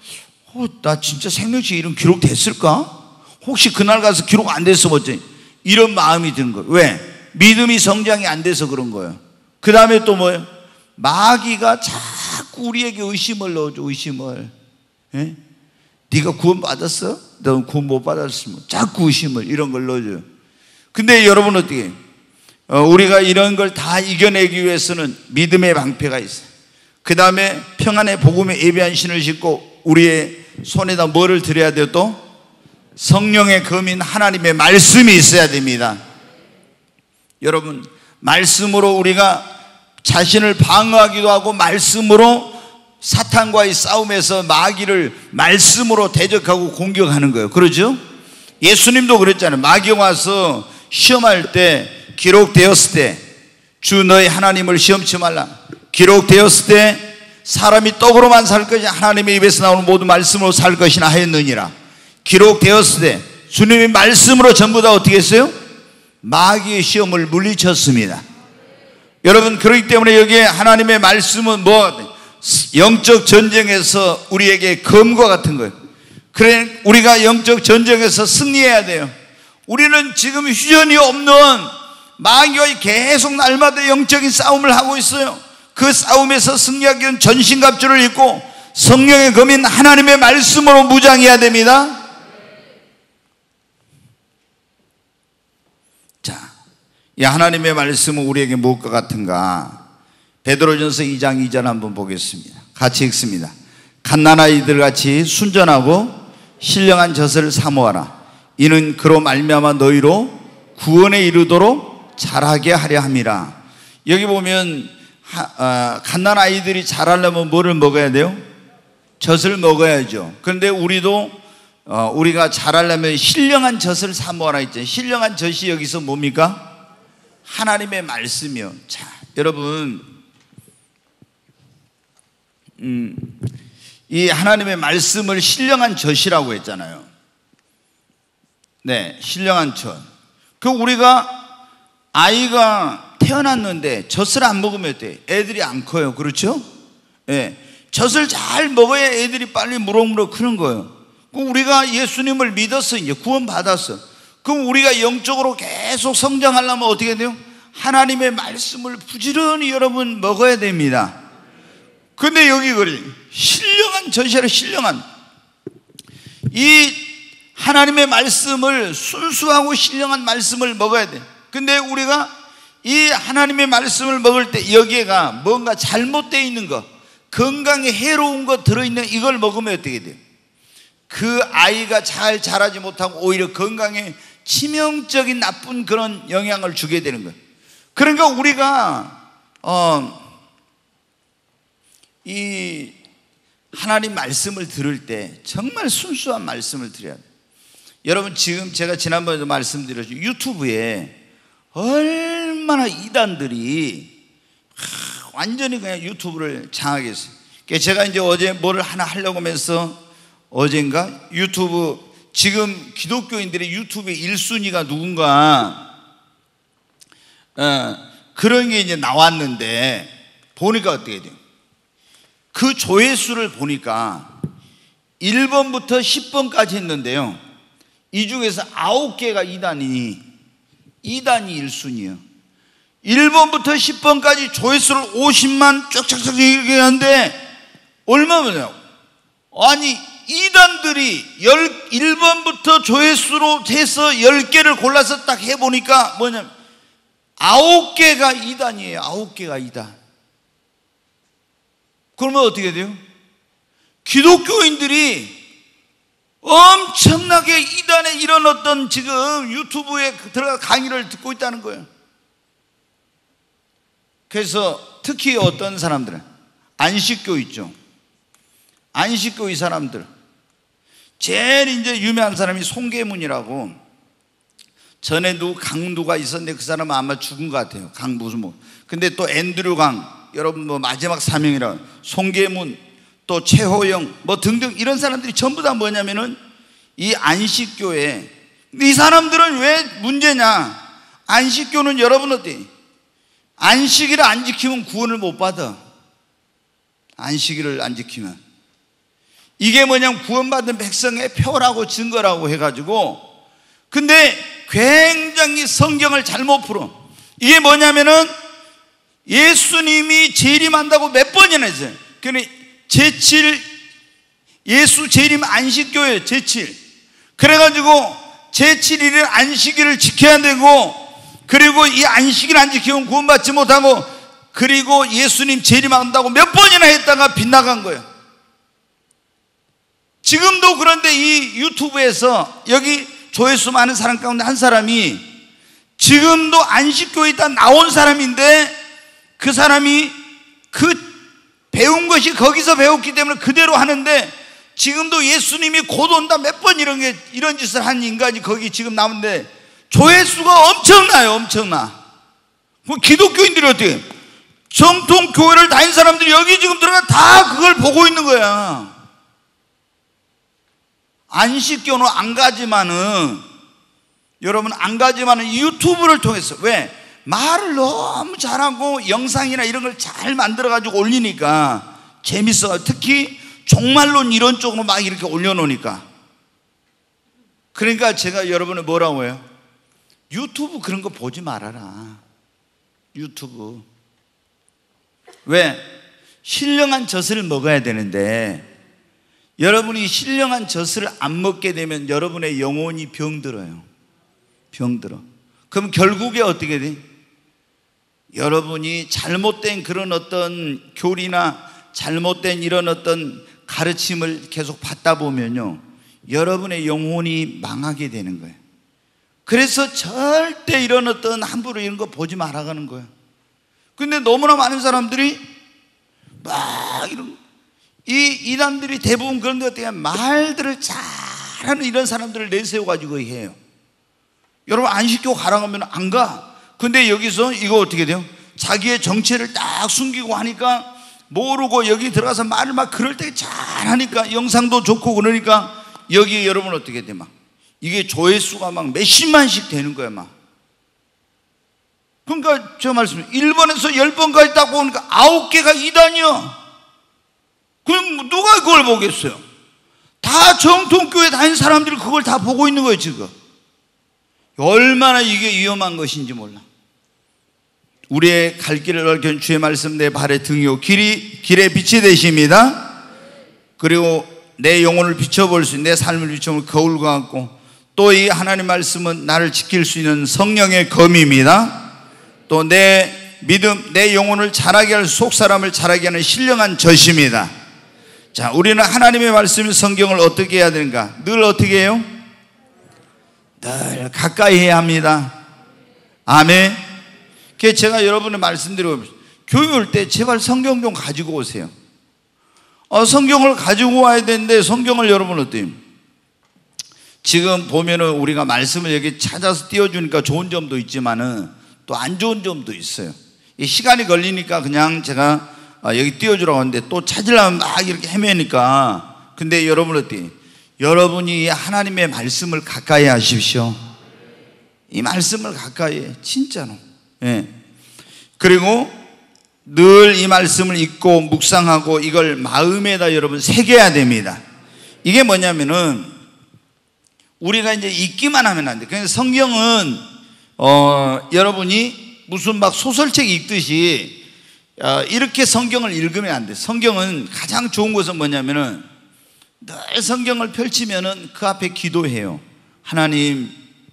나 진짜 생명책에 이름 기록됐을까? 혹시 그날 가서 기록 안 됐으면 어쩌지? 이런 마음이 드는 거예요. 왜? 믿음이 성장이 안 돼서 그런 거예요. 그 다음에 또 뭐예요? 마귀가 자꾸 우리에게 의심을 넣어줘. 의심을. 예? 네가 구원 받았어? 너 구원 못 받았으면 자꾸 의심을 이런 걸 넣어줘요. 근데 여러분 어떻게 해요? 우리가 이런 걸 다 이겨내기 위해서는 믿음의 방패가 있어요. 그 다음에 평안의 복음에 예배한 신을 신고 우리의 손에다 뭐를 드려야 돼요? 또 성령의 검인 하나님의 말씀이 있어야 됩니다. 여러분, 말씀으로 우리가 자신을 방어하기도 하고 말씀으로 사탄과의 싸움에서 마귀를 말씀으로 대적하고 공격하는 거예요. 그러죠? 예수님도 그랬잖아요. 마귀가 와서 시험할 때, 기록되었을 때 주 너희 하나님을 시험치 말라. 기록되었을 때 사람이 떡으로만 살 것이 하나님의 입에서 나오는 모든 말씀으로 살 것이나 하였느니라. 기록되었을 때 주님의 말씀으로 전부 다 어떻게 했어요? 마귀의 시험을 물리쳤습니다. 여러분, 그렇기 때문에 여기에 하나님의 말씀은 뭐 영적 전쟁에서 우리에게 검과 같은 거예요. 그래, 우리가 영적 전쟁에서 승리해야 돼요. 우리는 지금 휴전이 없는 마귀와 계속 날마다 영적인 싸움을 하고 있어요. 그 싸움에서 승리하기 위한 전신갑주를 입고 성령의 검인 하나님의 말씀으로 무장해야 됩니다. 자, 이 하나님의 말씀은 우리에게 무엇과 같은가? 베드로전서 2장 2절 한번 보겠습니다. 같이 읽습니다. 갓난아이들 같이 순전하고 신령한 젖을 사모하라. 이는 그로 말미암아 너희로 구원에 이르도록 자라게 하려 함이라. 여기 보면 갓난아이들이 자라려면 뭐를 먹어야 돼요? 젖을 먹어야죠. 그런데 우리도 우리가 자라려면 신령한 젖을 사모하라 했잖아요. 신령한 젖이 여기서 뭡니까? 하나님의 말씀이요. 자, 여러분, 이 하나님의 말씀을 신령한 젖이라고 했잖아요. 네, 신령한 젖. 그 우리가 아이가 태어났는데 젖을 안 먹으면 어때요? 애들이 안 커요. 그렇죠? 네, 젖을 잘 먹어야 애들이 빨리 무럭무럭 크는 거예요. 그럼 우리가 예수님을 믿었어. 이제 구원 받았어. 그럼 우리가 영적으로 계속 성장하려면 어떻게 돼요? 하나님의 말씀을 부지런히 여러분 먹어야 됩니다. 근데 여기 그래, 신령한 젖이라 신령한 이 하나님의 말씀을, 순수하고 신령한 말씀을 먹어야 돼. 근데 우리가 이 하나님의 말씀을 먹을 때 여기에가 뭔가 잘못되어 있는 거, 건강에 해로운 거 들어있는 이걸 먹으면 어떻게 돼요? 그 아이가 잘 자라지 못하고 오히려 건강에 치명적인 나쁜 그런 영향을 주게 되는 거예요. 그러니까 우리가 이 하나님 말씀을 들을 때 정말 순수한 말씀을 드려야 돼요. 여러분, 지금 제가 지난번에도 말씀드렸죠. 유튜브에 얼마나 이단들이 완전히 그냥 유튜브를 장악해 했어요. 제가 이제 어제 뭐를 하나 하려고 하면서 어젠가 유튜브, 지금 기독교인들의 유튜브의 1순위가 누군가 그런 게 이제 나왔는데 보니까 어떻게 돼요? 그 조회수를 보니까 1번부터 10번까지 했는데요, 이 중에서 9개가 이단이 1순위예요 1번부터 10번까지 조회수를 50만 쫙쫙쫙 얘기하는데 얼마냐요? 아니, 이단들이 1번부터 조회수로 해서 10개를 골라서 딱 해보니까 뭐냐면 9개가 이단이에요. 9개가 이단. 그러면 어떻게 돼요? 기독교인들이 엄청나게 이단의 이런 어떤 지금 유튜브에 들어가 강의를 듣고 있다는 거예요. 그래서 특히 어떤 사람들은 안식교 있죠. 안식교 이 사람들 제일 이제 유명한 사람이 송계문이라고, 전에도 강두가 있었는데 그 사람은 아마 죽은 것 같아요. 강 무슨 뭐. 근데 또 앤드류 강, 여러분 뭐 마지막 사명이라 송계문, 또 최호영 뭐 등등 이런 사람들이 전부 다 뭐냐면은 이 안식교에, 이 사람들은 왜 문제냐? 안식교는 여러분 어때? 안식일을 안 지키면 구원을 못 받아. 안식일을 안 지키면. 이게 뭐냐면 구원받은 백성의 표라고 증거라고 해가지고, 근데 굉장히 성경을 잘못 풀어. 이게 뭐냐면은 예수님이 재림한다고 몇 번이나 했어요. 그러니까 제7 예수 재림 안식교예요. 제7. 그래가지고 제7일을 안식일을 지켜야 되고, 그리고 이 안식일 안 지키면 구원받지 못하고, 그리고 예수님 재림한다고 몇 번이나 했다가 빗나간 거예요. 지금도. 그런데 이 유튜브에서 여기 조회수 많은 사람 가운데 한 사람이 지금도 안식교에 있다 나온 사람인데, 그 사람이 그 배운 것이 거기서 배웠기 때문에 그대로 하는데, 지금도 예수님이 곧 온다 몇 번 이런 짓을 한 인간이 거기 지금 나오는데 조회수가 엄청나요. 엄청나. 뭐 기독교인들이 어떻게, 정통 교회를 다닌 사람들이 여기 지금 들어가 다 그걸 보고 있는 거야. 안식교는 안 가지만은, 여러분 안 가지만은 유튜브를 통해서, 왜? 말을 너무 잘하고 영상이나 이런 걸 잘 만들어가지고 올리니까 재밌어. 특히 종말론 이런 쪽으로 막 이렇게 올려놓으니까. 그러니까 제가 여러분을 뭐라고 해요? 유튜브 그런 거 보지 말아라. 유튜브. 왜? 신령한 젖을 먹어야 되는데, 여러분이 신령한 젖을 안 먹게 되면 여러분의 영혼이 병들어요. 병들어. 그럼 결국에 어떻게 돼? 여러분이 잘못된 그런 어떤 교리나 잘못된 이런 어떤 가르침을 계속 받다 보면요, 여러분의 영혼이 망하게 되는 거예요. 그래서 절대 이런 어떤 함부로 이런 거 보지 말아가는 거예요. 근데 너무나 많은 사람들이 막 이런, 이 이단들이 대부분 그런데 어떻게 말들을 잘하는 이런 사람들을 내세워가지고 해요. 여러분 안식교 가라고 하면 안 가. 근데 여기서 이거 어떻게 돼요? 자기의 정체를 딱 숨기고 하니까 모르고 여기 들어가서 말을 막 그럴 때 잘하니까 영상도 좋고 그러니까 여기 여러분 어떻게 돼? 막 이게 조회수가 막 몇십만씩 되는 거야 막. 그러니까 제가 말씀드린 1번에서 10번까지 딱 보니까 9개가 이단이요. 그럼 누가 그걸 보겠어요? 다 정통교회 다니는 사람들이 그걸 다 보고 있는 거예요 지금. 얼마나 이게 위험한 것인지 몰라. 우리의 갈 길을 밝혀준 주의 말씀 내 발의 등이요 길에 빛이 되십니다. 그리고 내 영혼을 비춰볼 수 있는, 내 삶을 비춰볼 거울과 같고, 또 이 하나님 말씀은 나를 지킬 수 있는 성령의 검입니다. 또 내 믿음, 내 영혼을 자라게 할, 속사람을 자라게 하는 신령한 젖입니다. 자, 우리는 하나님의 말씀 성경을 어떻게 해야 되는가? 늘 어떻게 해요? 늘 가까이 해야 합니다. 아멘. 그래서 제가 여러분의 말씀드리고, 교회 올 때 제발 성경 좀 가지고 오세요. 성경을 가지고 와야 되는데, 성경을 여러분 어때요? 지금 보면은 우리가 말씀을 여기 찾아서 띄워주니까 좋은 점도 있지만은 또 안 좋은 점도 있어요. 시간이 걸리니까 그냥 제가 여기 띄워주라고 하는데 또 찾으려면 막 이렇게 헤매니까. 근데 여러분 어때요? 여러분이 하나님의 말씀을 가까이 하십시오. 이 말씀을 가까이 해, 진짜로. 예. 그리고 늘 이 말씀을 읽고 묵상하고 이걸 마음에다 여러분 새겨야 됩니다. 이게 뭐냐면은 우리가 이제 읽기만 하면 안 돼. 그냥 성경은 여러분이 무슨 막 소설책 읽듯이 이렇게 성경을 읽으면 안 돼. 성경은 가장 좋은 것은 뭐냐면은 늘 성경을 펼치면은 그 앞에 기도해요. 하나님,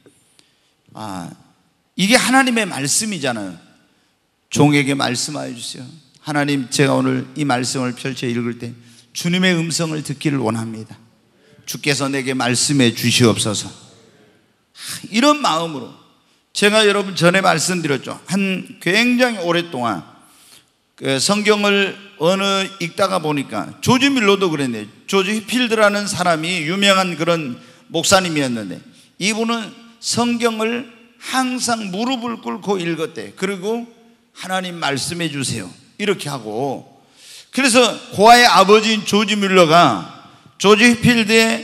이게 하나님의 말씀이잖아요. 종에게 말씀하여 주세요. 하나님, 제가 오늘 이 말씀을 펼쳐 읽을 때 주님의 음성을 듣기를 원합니다. 주께서 내게 말씀해 주시옵소서. 이런 마음으로 제가 여러분 전에 말씀드렸죠. 굉장히 오랫동안 성경을 읽다가 보니까 조지 밀러도 그랬네요. 조지 휘필드라는 사람이 유명한 그런 목사님이었는데 이분은 성경을 항상 무릎을 꿇고 읽었대. 그리고 하나님 말씀해 주세요 이렇게 하고, 그래서 고아의 아버지인 조지 밀러가 조지 휘필드의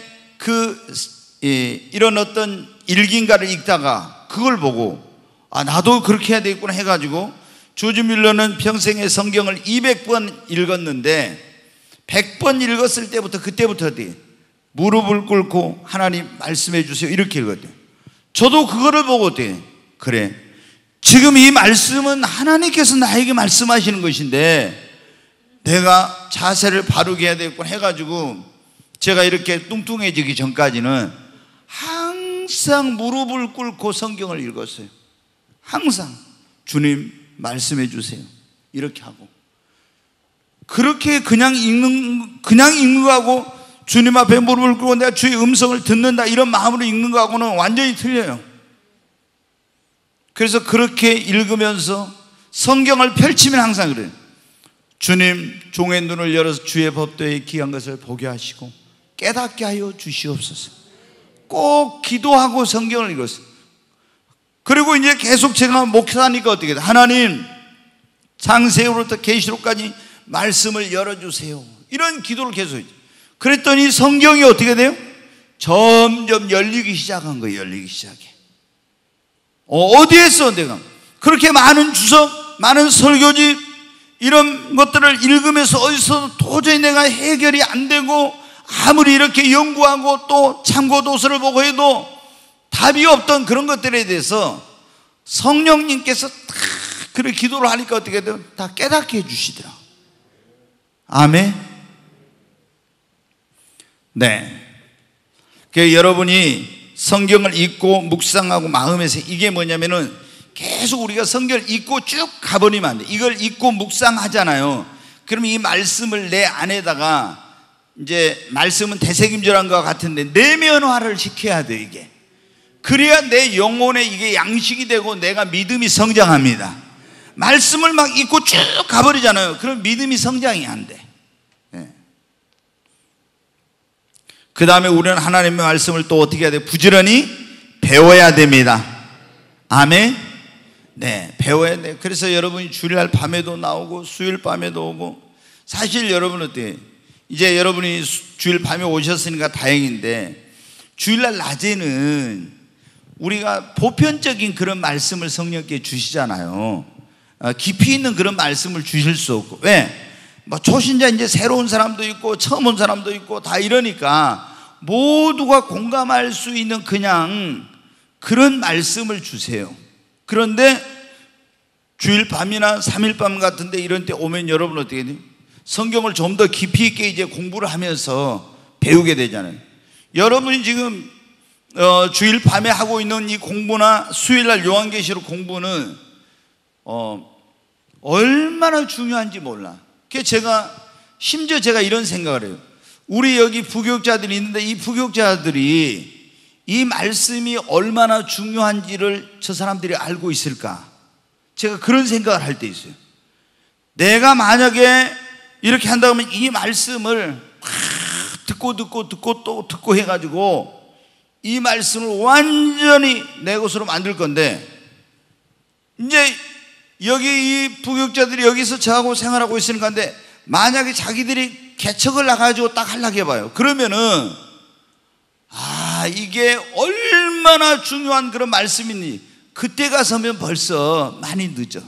이런 어떤 일기인가를 읽다가 그걸 보고 나도 그렇게 해야 되겠구나 해가지고, 조지 밀러는 평생에 성경을 200번 읽었는데 100번 읽었을 때부터 그때부터 무릎을 꿇고 하나님 말씀해 주세요 이렇게 읽었대요. 저도 그거를 보고 그래, 지금 이 말씀은 하나님께서 나에게 말씀하시는 것인데 내가 자세를 바르게 해야 되겠구나 해가지고 제가 이렇게 뚱뚱해지기 전까지는 항상 무릎을 꿇고 성경을 읽었어요. 항상 주님 말씀해 주세요 이렇게 하고, 그렇게 그냥 읽는 거하고 주님 앞에 무릎을 꿇고 내가 주의 음성을 듣는다 이런 마음으로 읽는 거하고는 완전히 틀려요. 그래서 그렇게 읽으면서 성경을 펼치면 항상 그래요. 주님, 종의 눈을 열어서 주의 법도에 귀한 것을 보게 하시고 깨닫게 하여 주시옵소서. 꼭 기도하고 성경을 읽었어요. 그리고 이제 계속 제가 목사니까 어떻게 돼? 하나님, 창세기로부터 계시록까지 말씀을 열어주세요 이런 기도를 계속 했죠. 그랬더니 성경이 어떻게 돼요? 점점 열리기 시작한 거예요. 열리기 시작해. 어디에서 내가 그렇게 많은 주석, 많은 설교집 이런 것들을 읽으면서 어디서 도저히 내가 해결이 안 되고 아무리 이렇게 연구하고 또 참고도서를 보고 해도 답이 없던 그런 것들에 대해서 성령님께서 다 그렇게 기도를 하니까 어떻게 돼요? 다 깨닫게 해주시더라. 아멘. 네. 그러니까 여러분이 성경을 읽고 묵상하고 마음에서 이게 뭐냐면은 계속 우리가 성경을 읽고 쭉 가버리면 안 돼. 이걸 읽고 묵상하잖아요. 그러면 이 말씀을 내 안에다가 이제 말씀은 되새김질한 것 같은데 내면화를 시켜야 돼. 이게 그래야 내 영혼에 이게 양식이 되고 내가 믿음이 성장합니다. 말씀을 막 읽고 쭉 가버리잖아요. 그럼 믿음이 성장이 안 돼. 네. 그 다음에 우리는 하나님의 말씀을 또 어떻게 해야 돼? 부지런히 배워야 됩니다. 아멘. 네, 배워야 돼. 그래서 여러분이 주일날 밤에도 나오고 수요일 밤에도 오고, 사실 여러분 어때요? 이제 여러분이 주일 밤에 오셨으니까 다행인데 주일날 낮에는 우리가 보편적인 그런 말씀을 성령께 주시잖아요. 깊이 있는 그런 말씀을 주실 수 없고, 왜? 뭐 초신자 이제 새로운 사람도 있고 처음 온 사람도 있고 다 이러니까 모두가 공감할 수 있는 그냥 그런 말씀을 주세요. 그런데 주일 밤이나 3일 밤 같은데 이런 때 오면 여러분 어떻게 돼요? 성경을 좀 더 깊이 있게 이제 공부를 하면서 배우게 되잖아요. 여러분이 지금 주일 밤에 하고 있는 이 공부나 수요일날 요한계시록 공부는 얼마나 중요한지 몰라. 그래서 심지어 제가 이런 생각을 해요. 우리 여기 부교육자들이 있는데 이 부교육자들이 이 말씀이 얼마나 중요한지를 저 사람들이 알고 있을까? 제가 그런 생각을 할 때 있어요. 내가 만약에 이렇게 한다고 하면 이 말씀을 듣고 또 듣고 해가지고 이 말씀을 완전히 내 것으로 만들 건데, 이제 여기 이 부교육자들이 여기서 저하고 생활하고 있으니까, 근데 만약에 자기들이 개척을 나가지고 딱 하려고 해봐요. 그러면은 이게 얼마나 중요한 그런 말씀이니 그때 가서면 벌써 많이 늦어.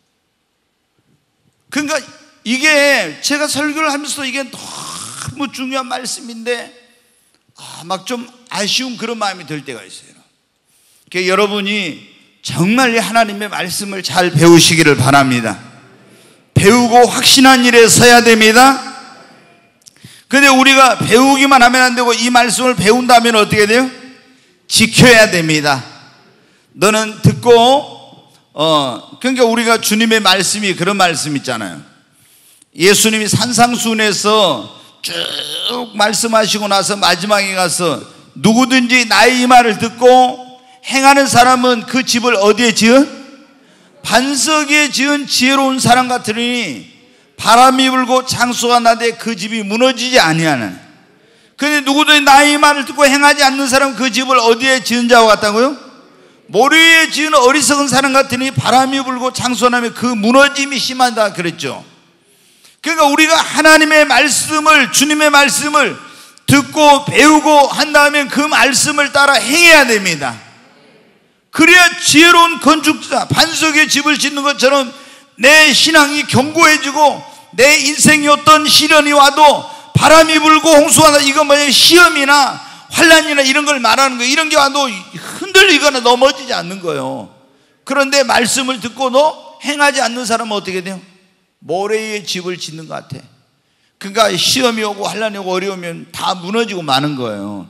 그러니까 이게 제가 설교를 하면서 이게 너무 중요한 말씀인데 막 좀 아쉬운 그런 마음이 들 때가 있어요. 그러니까 여러분이 정말 하나님의 말씀을 잘 배우시기를 바랍니다. 배우고 확신한 일에 서야 됩니다. 근데 우리가 배우기만 하면 안 되고 이 말씀을 배운다면 어떻게 돼요? 지켜야 됩니다. 너는 듣고 그러니까 우리가 주님의 말씀이 그런 말씀 있잖아요. 예수님이 산상수훈에서 쭉 말씀하시고 나서 마지막에 가서 누구든지 나의 이 말을 듣고 행하는 사람은 그 집을 어디에 지은? 반석에 지은 지혜로운 사람 같으니 바람이 불고 창수가 나되 그 집이 무너지지 아니하는. 그런데 누구든지 나의 말을 듣고 행하지 않는 사람은 그 집을 어디에 지은 자와 같다고요? 모래 위에 지은 어리석은 사람 같으니 바람이 불고 창수가 나면 그 무너짐이 심하다 그랬죠. 그러니까 우리가 하나님의 말씀을, 주님의 말씀을 듣고 배우고 한다면 그 말씀을 따라 행해야 됩니다. 그래야 지혜로운 건축자, 반석에 집을 짓는 것처럼 내 신앙이 견고해지고 내 인생이 어떤 시련이 와도 바람이 불고 홍수가 나도, 이건 뭐냐, 시험이나 환난이나 이런 걸 말하는 거예요. 이런 게 와도 흔들리거나 넘어지지 않는 거예요. 그런데 말씀을 듣고도 행하지 않는 사람은 어떻게 돼요? 모래 위에 집을 짓는 것 같아. 그러니까 시험이 오고 환난이 오고 어려우면 다 무너지고 마는 거예요.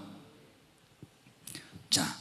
자,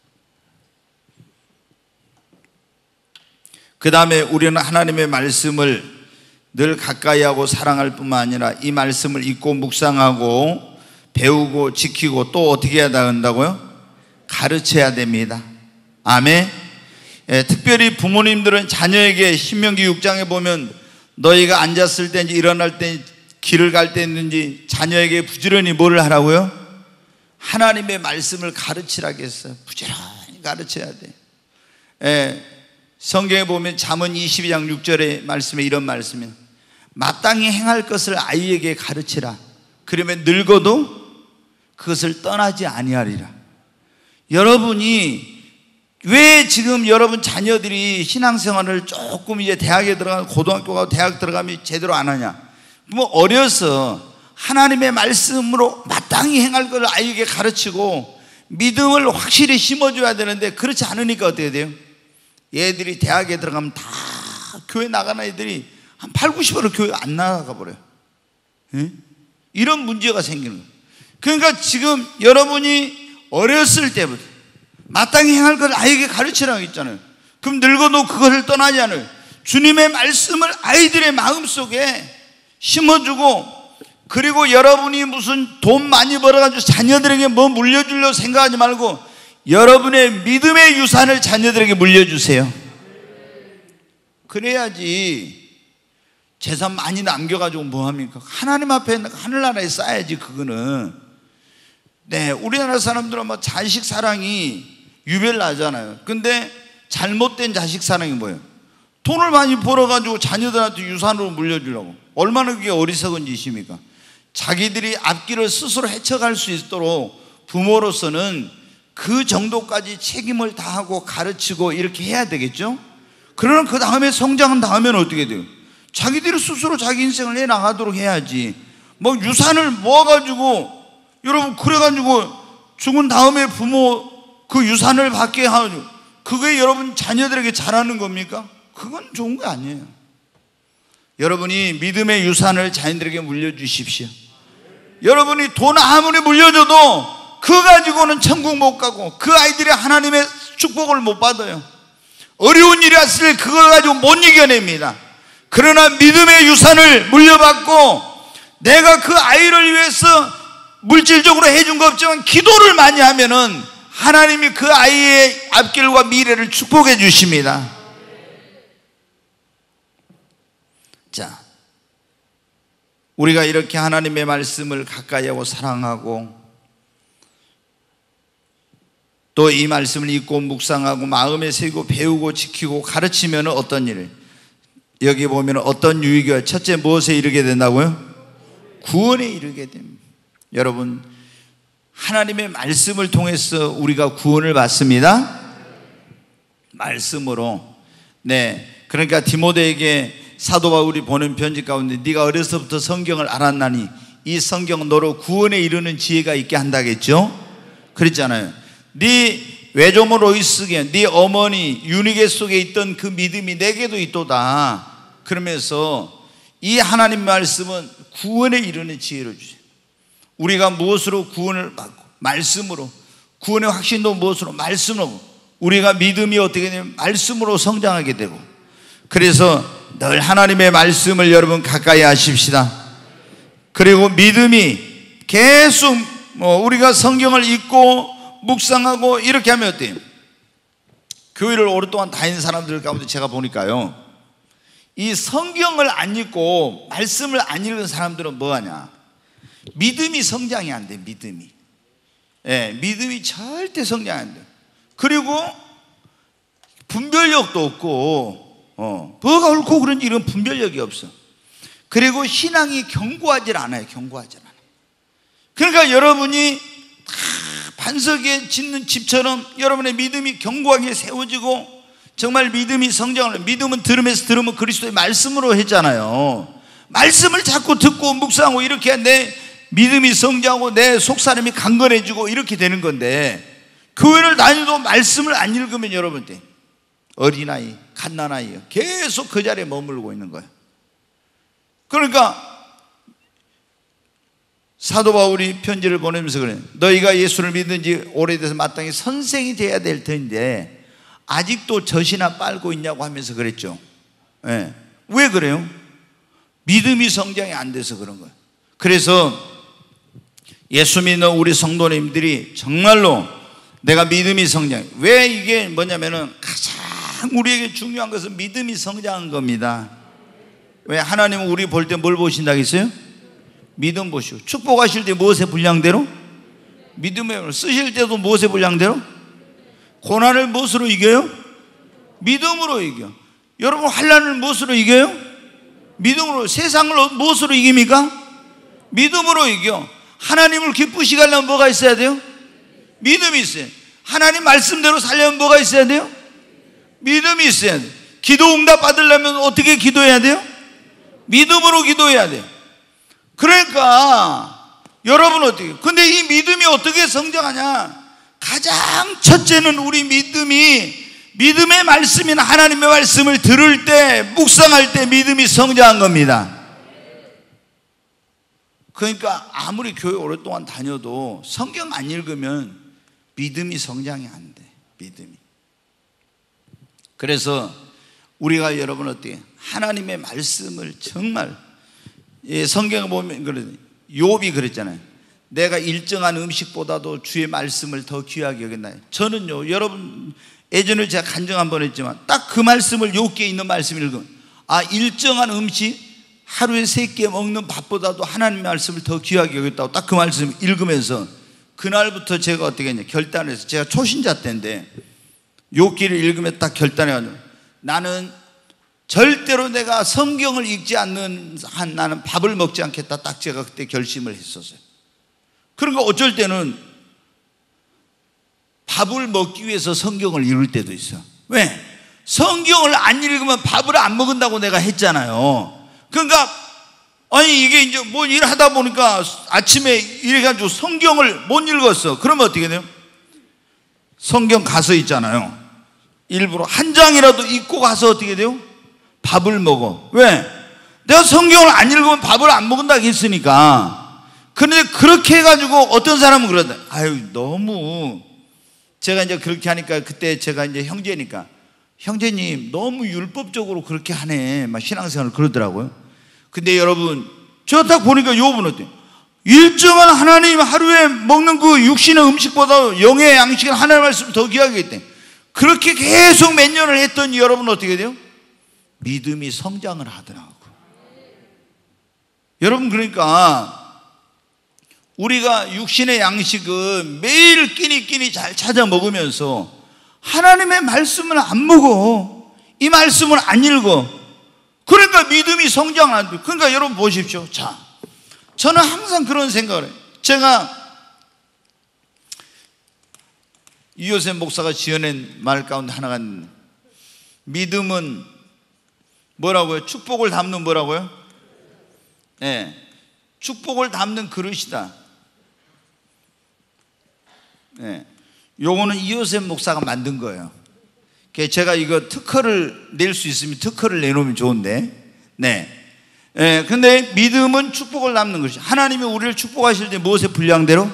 그 다음에 우리는 하나님의 말씀을 늘 가까이 하고 사랑할 뿐만 아니라 이 말씀을 읽고 묵상하고 배우고 지키고 또 어떻게 해야 한다고요? 가르쳐야 됩니다. 아멘. 특별히 부모님들은 자녀에게 신명기 6장에 보면 너희가 앉았을 때인지 일어날 때 길을 갈 때인지 자녀에게 부지런히 뭐를 하라고요? 하나님의 말씀을 가르치라고 했어요. 부지런히 가르쳐야 돼. 성경에 보면 잠언 22장 6절의 말씀에 이런 말씀이에요. 마땅히 행할 것을 아이에게 가르치라. 그러면 늙어도 그것을 떠나지 아니하리라. 여러분이 왜 지금 여러분 자녀들이 신앙생활을 조금 이제 대학에 들어가면, 고등학교 가고 대학 들어가면 제대로 안 하냐? 뭐 어려서 하나님의 말씀으로 마땅히 행할 것을 아이에게 가르치고 믿음을 확실히 심어줘야 되는데 그렇지 않으니까 어떻게 돼요? 얘들이 대학에 들어가면 다 교회 나가는 애들이 한 8, 90% 교회 안 나가 버려요. 이런 문제가 생기는 거예요. 그러니까 지금 여러분이 어렸을 때부터 마땅히 행할 것을 아이에게 가르치라고 했잖아요. 그럼 늙어도 그것을 떠나지 않아요. 주님의 말씀을 아이들의 마음속에 심어주고, 그리고 여러분이 무슨 돈 많이 벌어가지고 자녀들에게 뭐 물려주려고 생각하지 말고 여러분의 믿음의 유산을 자녀들에게 물려주세요. 그래야지 재산 많이 남겨가지고 뭐합니까? 하나님 앞에 하늘나라에 쌓아야지. 그거는 우리나라 사람들은 뭐 자식 사랑이 유별나잖아요. 근데 잘못된 자식 사랑이 뭐예요? 돈을 많이 벌어가지고 자녀들한테 유산으로 물려주려고. 얼마나 그게 어리석은 짓입니까? 자기들이 앞길을 스스로 헤쳐갈 수 있도록 부모로서는 그 정도까지 책임을 다하고 가르치고 이렇게 해야 되겠죠? 그러나 그 다음에 성장한 다음에는 어떻게 돼요? 자기들이 스스로 자기 인생을 해나가도록 해야지. 뭐 유산을 모아가지고, 여러분 그래가지고 죽은 다음에 부모 그 유산을 받게 하고, 그게 여러분 자녀들에게 잘하는 겁니까? 그건 좋은 거 아니에요. 여러분이 믿음의 유산을 자녀들에게 물려주십시오. 여러분이 돈 아무리 물려줘도 그거 가지고는 천국 못 가고 그 아이들이 하나님의 축복을 못 받아요. 어려운 일이 왔을 때 그걸 가지고 못 이겨냅니다. 그러나 믿음의 유산을 물려받고 내가 그 아이를 위해서 물질적으로 해준 거 없지만 기도를 많이 하면은 하나님이 그 아이의 앞길과 미래를 축복해 주십니다. 자, 우리가 이렇게 하나님의 말씀을 가까이 하고 사랑하고 또 이 말씀을 읽고 묵상하고 마음에 새기고 배우고 지키고 가르치면 어떤 일? 여기 보면 어떤 유익이 첫째 무엇에 이르게 된다고요? 구원에 이르게 됩니다. 여러분, 하나님의 말씀을 통해서 우리가 구원을 받습니다. 말씀으로. 네, 그러니까 디모데에게 사도 바울이 보낸 편지 가운데 네가 어려서부터 성경을 알았나니 이 성경은 너로 구원에 이르는 지혜가 있게 한다겠죠? 그랬잖아요. 네 외조모 로이스게 네 어머니 유니게 속에 있던 그 믿음이 내게도 있도다. 그러면서 이 하나님 말씀은 구원에 이르는 지혜를 주죠. 우리가 무엇으로 구원을 받고? 말씀으로. 구원의 확신도 무엇으로? 말씀으로. 우리가 믿음이 어떻게 되냐면 말씀으로 성장하게 되고, 그래서 늘 하나님의 말씀을 여러분 가까이 하십시다. 그리고 믿음이 계속 우리가 성경을 읽고 묵상하고 이렇게 하면 어때요? 교회를 오랫동안 다닌 사람들 가운데 제가 보니까요, 이 성경을 안 읽고 말씀을 안 읽은 사람들은 뭐하냐? 믿음이 성장이 안 돼. 믿음이. 예, 믿음이 절대 성장이 안 돼. 그리고 분별력도 없고, 뭐가 옳고 그런지 이런 분별력이 없어. 그리고 신앙이 견고하질 않아요. 견고하질 않아요. 그러니까 여러분이 반석에 짓는 집처럼 여러분의 믿음이 견고하게 세워지고 정말 믿음이 성장을, 믿음은 들으면서 들으면 그리스도의 말씀으로 했잖아요. 말씀을 자꾸 듣고 묵상하고 이렇게 내 믿음이 성장하고 내 속사람이 강건해지고 이렇게 되는 건데, 교회를 다니도 말씀을 안 읽으면 여러분들 어린아이, 갓난아이 계속 그 자리에 머물고 있는 거예요. 그러니까 사도 바울이 편지를 보내면서 그래요. 너희가 예수를 믿은 지 오래돼서 마땅히 선생이 돼야 될 텐데 아직도 젖이나 빨고 있냐고 하면서 그랬죠. 네. 왜 그래요? 믿음이 성장이 안 돼서 그런 거예요. 그래서 예수 믿는 우리 성도님들이 정말로 내가 믿음이 성장, 왜 이게 뭐냐면은 가장 우리에게 중요한 것은 믿음이 성장한 겁니다. 왜? 하나님은 우리 볼 때 뭘 보신다고 했어요? 믿음 보시고. 축복하실 때 무엇의 분량대로? 믿음에. 쓰실 때도 무엇의 분량대로? 고난을 무엇으로 이겨요? 믿음으로 이겨. 여러분 환난을 무엇으로 이겨요? 믿음으로. 세상을 무엇으로 이깁니까? 믿음으로 이겨. 하나님을 기쁘시게 하려면 뭐가 있어야 돼요? 믿음이 있어요. 하나님 말씀대로 살려면 뭐가 있어야 돼요? 믿음이 있어야 돼요. 기도 응답 받으려면 어떻게 기도해야 돼요? 믿음으로 기도해야 돼요. 그러니까 여러분 어떻게, 근데 이 믿음이 어떻게 성장하냐? 가장 첫째는 우리 믿음이, 믿음의 말씀이나 하나님의 말씀을 들을 때, 묵상할 때 믿음이 성장한 겁니다. 그러니까 아무리 교회 오랫동안 다녀도 성경 안 읽으면 믿음이 성장이 안 돼. 믿음이. 그래서 우리가 여러분 어떻게 하나님의 말씀을 정말, 성경을 보면 그래, 욥이 그랬잖아요. 내가 일정한 음식보다도 주의 말씀을 더 귀하게 여긴다. 저는요, 여러분 예전에 제가 간증 한번 했지만 딱 그 말씀을 욥기에 있는 말씀을 읽으면, 아, 일정한 음식 하루에 3끼 먹는 밥보다도 하나님의 말씀을 더 귀하게 여겼다고 딱 그 말씀 읽으면서 그날부터 제가 어떻게 했냐, 결단해서, 제가 초신자 때인데 욥기를 읽으면 딱 결단해가지고 나는 절대로 내가 성경을 읽지 않는 한 나는 밥을 먹지 않겠다. 딱 제가 그때 결심을 했었어요. 그러니까 어쩔 때는 밥을 먹기 위해서 성경을 읽을 때도 있어. 왜? 성경을 안 읽으면 밥을 안 먹는다고 내가 했잖아요. 그러니까 아니 이게 이제 뭐 일하다 보니까 아침에 이래가지고 성경을 못 읽었어. 그러면 어떻게 돼요? 성경 가서 있잖아요. 일부러 한 장이라도 읽고 가서 어떻게 돼요? 밥을 먹어. 왜? 내가 성경을 안 읽으면 밥을 안 먹는다고 했으니까. 그런데 그렇게 해가지고 어떤 사람은 그러다. 아유, 너무 제가 이제 그렇게 하니까 그때 제가 이제 형제니까 형제님 너무 율법적으로 그렇게 하네 막 신앙생활을 그러더라고요. 근데 여러분 저 딱 보니까 요분 어때요? 일정한 하나님 하루에 먹는 그 육신의 음식보다 영의 양식은 하나님 말씀 더 귀하게 했대. 그렇게 계속 몇 년을 했더니 여러분 어떻게 돼요? 믿음이 성장을 하더라고. 여러분 그러니까 우리가 육신의 양식은 매일 끼니 잘 찾아 먹으면서 하나님의 말씀을 안 먹어. 이 말씀을 안 읽어. 그러니까 믿음이 성장 안 돼. 그러니까 여러분 보십시오. 자, 저는 항상 그런 생각을 해요. 제가 이효셉 목사가 지어낸 말 가운데 하나가 있는데, 믿음은 뭐라고요? 축복을 담는 뭐라고요? 네, 축복을 담는 그릇이다. 네, 요거는 이효셉 목사가 만든 거예요. 제가 이거 특허를 낼 수 있으면 특허를 내놓으면 좋은데, 네. 예, 근데 믿음은 축복을 담는 것이. 하나님이 우리를 축복하실 때 무엇의 분량대로?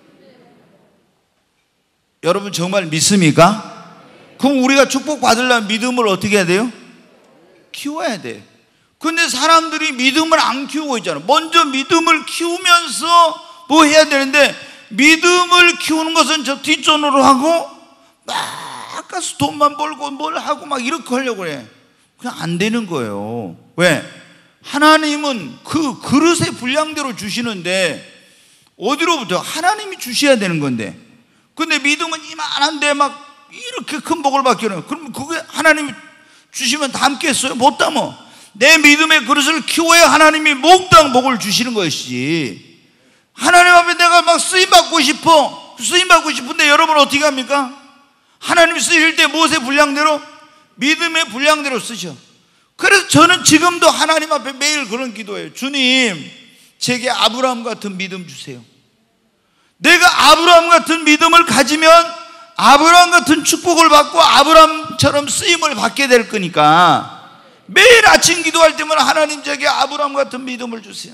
여러분 정말 믿습니까? 그럼 우리가 축복 받으려면 믿음을 어떻게 해야 돼요? 키워야 돼. 근데 사람들이 믿음을 안 키우고 있잖아. 먼저 믿음을 키우면서 뭐 해야 되는데, 믿음을 키우는 것은 저 뒷전으로 하고 막 가서 돈만 벌고 뭘 하고 막 이렇게 하려고 그래. 그냥 안 되는 거예요. 왜? 하나님은 그 그릇의 분량대로 주시는데 어디로부터? 하나님이 주셔야 되는 건데. 근데 믿음은 이만한데 막 이렇게 큰 복을 받기는, 그럼 그게 하나님이 주시면 담겠어요? 못 담어. 내 믿음의 그릇을 키워야 하나님이 몽땅 복을 주시는 것이지. 하나님 앞에 내가 막 쓰임받고 싶은데 여러분 어떻게 합니까? 하나님이 쓰실 때 무엇의 분량대로? 믿음의 분량대로 쓰셔. 그래서 저는 지금도 하나님 앞에 매일 그런 기도해요. 주님, 제게 아브라함 같은 믿음 주세요. 내가 아브라함 같은 믿음을 가지면 아브라함 같은 축복을 받고 아브라함처럼 쓰임을 받게 될 거니까 매일 아침 기도할 때마다 하나님, 제게 아브라함 같은 믿음을 주세요.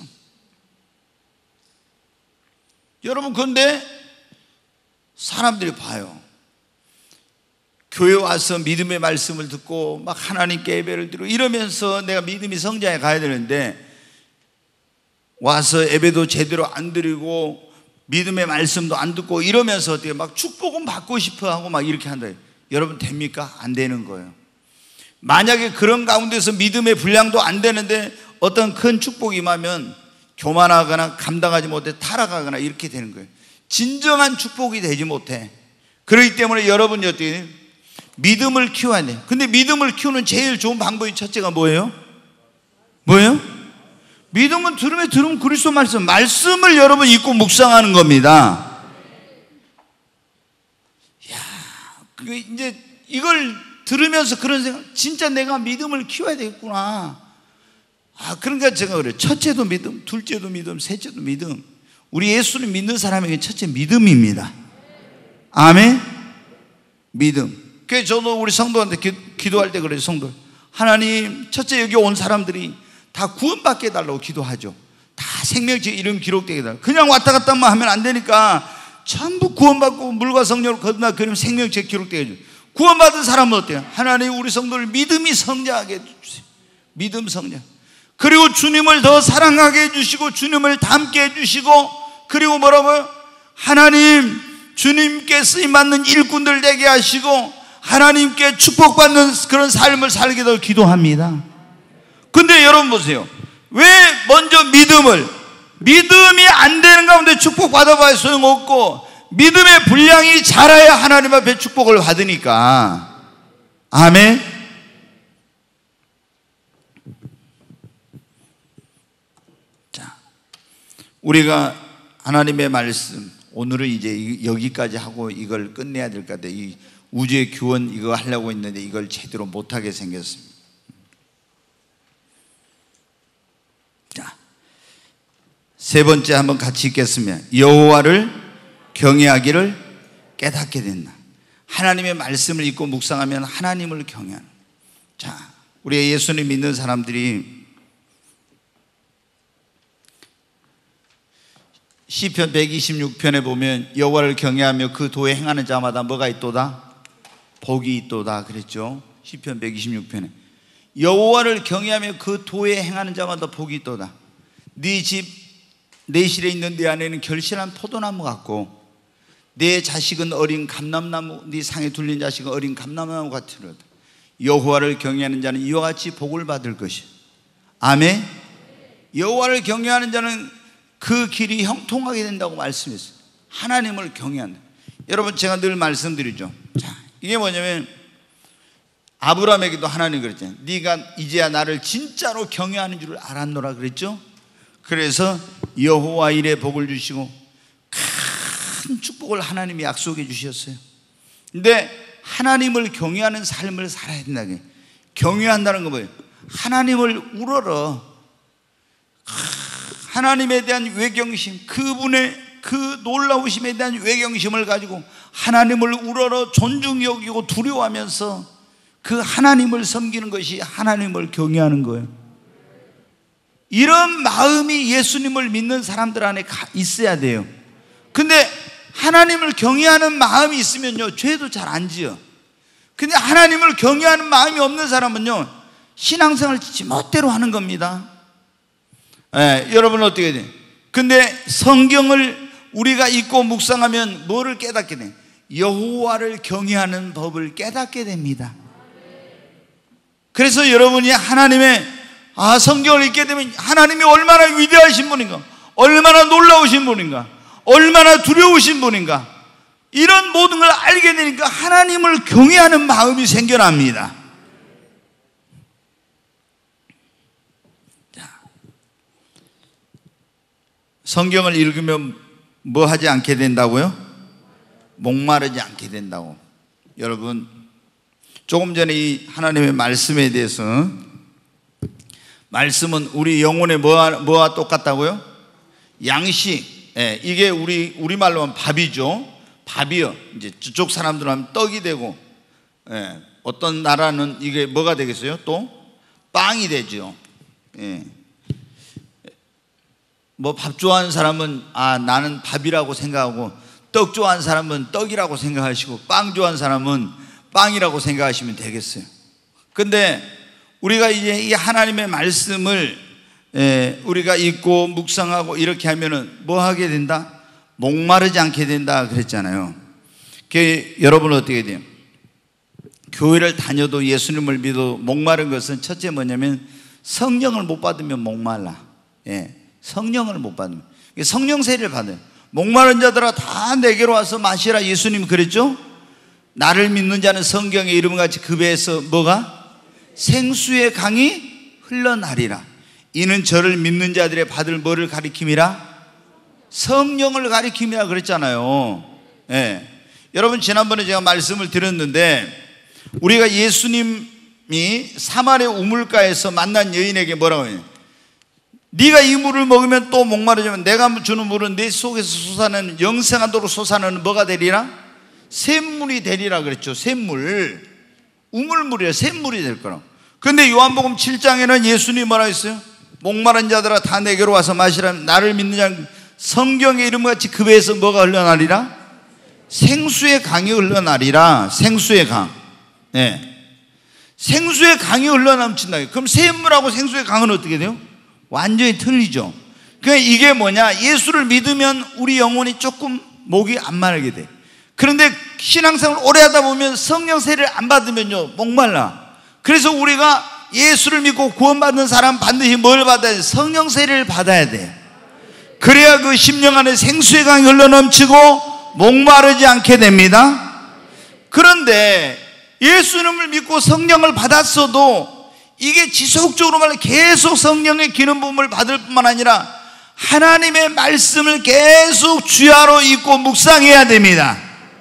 여러분, 그런데 사람들이 봐요. 교회 와서 믿음의 말씀을 듣고 막 하나님께 예배를 드리고 이러면서 내가 믿음이 성장해 가야 되는데, 와서 예배도 제대로 안 드리고 믿음의 말씀도 안 듣고 이러면서 어떻게 막 축복은 받고 싶어 하고 막 이렇게 한다. 여러분 됩니까? 안 되는 거예요. 만약에 그런 가운데서 믿음의 분량도 안 되는데 어떤 큰 축복이 임하면 교만하거나 감당하지 못해 타락하거나 이렇게 되는 거예요. 진정한 축복이 되지 못해. 그렇기 때문에 여러분이 어떻게 해요? 믿음을 키워야 돼요. 근데 믿음을 키우는 제일 좋은 방법이 첫째가 뭐예요? 믿음은 들으면 그리스도 말씀을 여러분 읽고 묵상하는 겁니다. 야, 이제 이걸 들으면서 그런 생각, 진짜 내가 믿음을 키워야 되겠구나. 그러니까 제가 그래요. 첫째도 믿음, 둘째도 믿음, 셋째도 믿음. 우리 예수를 믿는 사람에게 첫째 믿음입니다. 아멘. 믿음. 그래서 저도 우리 성도한테 기도할 때 그래요. 성도, 하나님, 첫째 여기 온 사람들이 다 구원받게 해달라고 기도하죠. 다 생명체 이름 기록되게 해달라고. 그냥 왔다 갔다만 하면 안 되니까 전부 구원받고 물과 성령을 거듭나 그러면 생명체 기록되게 해줘. 구원받은 사람은 어때요? 하나님, 우리 성도를 믿음이 성장하게 해주세요. 믿음 성장. 그리고 주님을 더 사랑하게 해주시고 주님을 닮게 해주시고, 그리고 뭐라고요? 하나님, 주님께 쓰임받는 일꾼들 되게 하시고 하나님께 축복받는 그런 삶을 살게 더 기도합니다. 근데 여러분 보세요. 왜 먼저 믿음이 안 되는 가운데 축복 받아봐야 소용없고, 믿음의 분량이 자라야 하나님 앞에 축복을 받으니까. 아멘. 자, 우리가 하나님의 말씀, 오늘은 이제 여기까지 하고 이걸 끝내야 될 것 같아요. 이 우주의 규원 이거 하려고 했는데 이걸 제대로 못하게 생겼습니다. 자, 세 번째 한번 같이 읽겠습니다. 여호와를 경외하기를 깨닫게 된다. 하나님의 말씀을 읽고 묵상하면 하나님을 경외하는. 자, 우리 예수님 믿는 사람들이 시편 126편에 보면 여호와를 경외하며 그 도에 행하는 자마다 뭐가 있도다? 복이 있도다 그랬죠. 시편 126편에 여호와를 경외하며 그 도에 행하는 자마다 복이 있도다. 네 집 내실에 있는 네 안에는 결실한 포도나무 같고 내 자식은 어린 감람나무, 네 상에 둘린 자식은 어린 감람나무 같으로다. 여호와를 경외하는 자는 이와 같이 복을 받을 것이야. 아멘. 여호와를 경외하는 자는 그 길이 형통하게 된다고 말씀했어요. 하나님을 경외한다. 여러분, 제가 늘 말씀드리죠. 자, 이게 뭐냐면 아브라함에게도 하나님 그랬잖아요. 네가 이제야 나를 진짜로 경외하는 줄을 알았노라 그랬죠. 그래서 여호와 일에 복을 주시고 큰 축복을 하나님이 약속해 주셨어요. 근데 하나님을 경외하는 삶을 살아야 된다는 게, 경외한다는 거 뭐예요? 하나님을 우러러 하나님에 대한 외경심, 그분의 그 놀라우심에 대한 외경심을 가지고 하나님을 우러러 존중 여기고 두려워하면서 그 하나님을 섬기는 것이 하나님을 경외하는 거예요. 이런 마음이 예수님을 믿는 사람들 안에 있어야 돼요. 근데 하나님을 경외하는 마음이 있으면요, 죄도 잘 안 지어. 근데 하나님을 경외하는 마음이 없는 사람은요, 신앙생활을 지멋대로 하는 겁니다. 여러분 어떻게 돼요? 근데 성경을 우리가 읽고 묵상하면 뭐를 깨닫게 돼요? 여호와를 경외하는 법을 깨닫게 됩니다. 그래서 여러분이 하나님의 성경을 읽게 되면 하나님이 얼마나 위대하신 분인가, 얼마나 놀라우신 분인가, 얼마나 두려우신 분인가, 이런 모든 걸 알게 되니까 하나님을 경외하는 마음이 생겨납니다. 성경을 읽으면 뭐 하지 않게 된다고요? 목마르지 않게 된다고. 여러분, 조금 전에 이 하나님의 말씀에 대해서, 말씀은 우리 영혼에 뭐와 똑같다고요? 양식. 이게 우리말로 하면 밥이죠. 밥이요. 이제 저쪽 사람들은 하면 떡이 되고, 어떤 나라는 이게 뭐가 되겠어요? 또 빵이 되죠. 뭐 밥 좋아하는 사람은 나는 밥이라고 생각하고, 떡 좋아하는 사람은 떡이라고 생각하시고, 빵 좋아하는 사람은 빵이라고 생각하시면 되겠어요. 근데 우리가 이제 이 하나님의 말씀을 우리가 읽고 묵상하고 이렇게 하면은 뭐 하게 된다? 목마르지 않게 된다 그랬잖아요. 여러분 어떻게 돼요? 교회를 다녀도 예수님을 믿어도 목마른 것은 첫째 뭐냐면 성령을 못 받으면 목말라. 성령을 못 받으면, 성령 세례를 받아요. 목마른 자들아 다 내게로 와서 마시라. 예수님 그랬죠? 나를 믿는 자는 성경의 이름같이 그 배에서 뭐가? 생수의 강이 흘러나리라. 이는 저를 믿는 자들의 받을 뭐를 가리킴이라? 성령을 가리킴이라 그랬잖아요. 여러분, 지난번에 제가 말씀을 드렸는데, 우리가 예수님이 사마리아 우물가에서 만난 여인에게 뭐라고 해요? 네가 이 물을 먹으면 또 목마르지만 내가 주는 물은 내 속에서 솟아나는 영생하도록 솟아나는 뭐가 되리라? 샘물이 되리라 그랬죠. 샘물, 우물물이야. 샘물이 될 거라고. 근데 요한복음 7장에는 예수님이 뭐라 했어요? 목마른 자들아 다 내게로 와서 마시라. 나를 믿는 자는 성경의 이름같이 그 배에서 뭐가 흘러나리라? 생수의 강이 흘러나리라. 생수의 강. 생수의 강이 흘러넘친다. 그럼 샘물하고 생수의 강은 어떻게 돼요? 완전히 틀리죠. 그러니까 이게 뭐냐? 예수를 믿으면 우리 영혼이 조금 목이 안 마르게 돼. 그런데 신앙생활을 오래 하다 보면 성령 세례를 안 받으면요, 목말라. 그래서 우리가 예수를 믿고 구원받는 사람 반드시 뭘 받아야 돼? 성령 세례를 받아야 돼. 그래야 그 심령 안에 생수의 강이 흘러넘치고 목마르지 않게 됩니다. 그런데 예수님을 믿고 성령을 받았어도 이게 지속적으로 말해 계속 성령의 기름 부음을 받을 뿐만 아니라 하나님의 말씀을 계속 주야로 읽고 묵상해야 됩니다.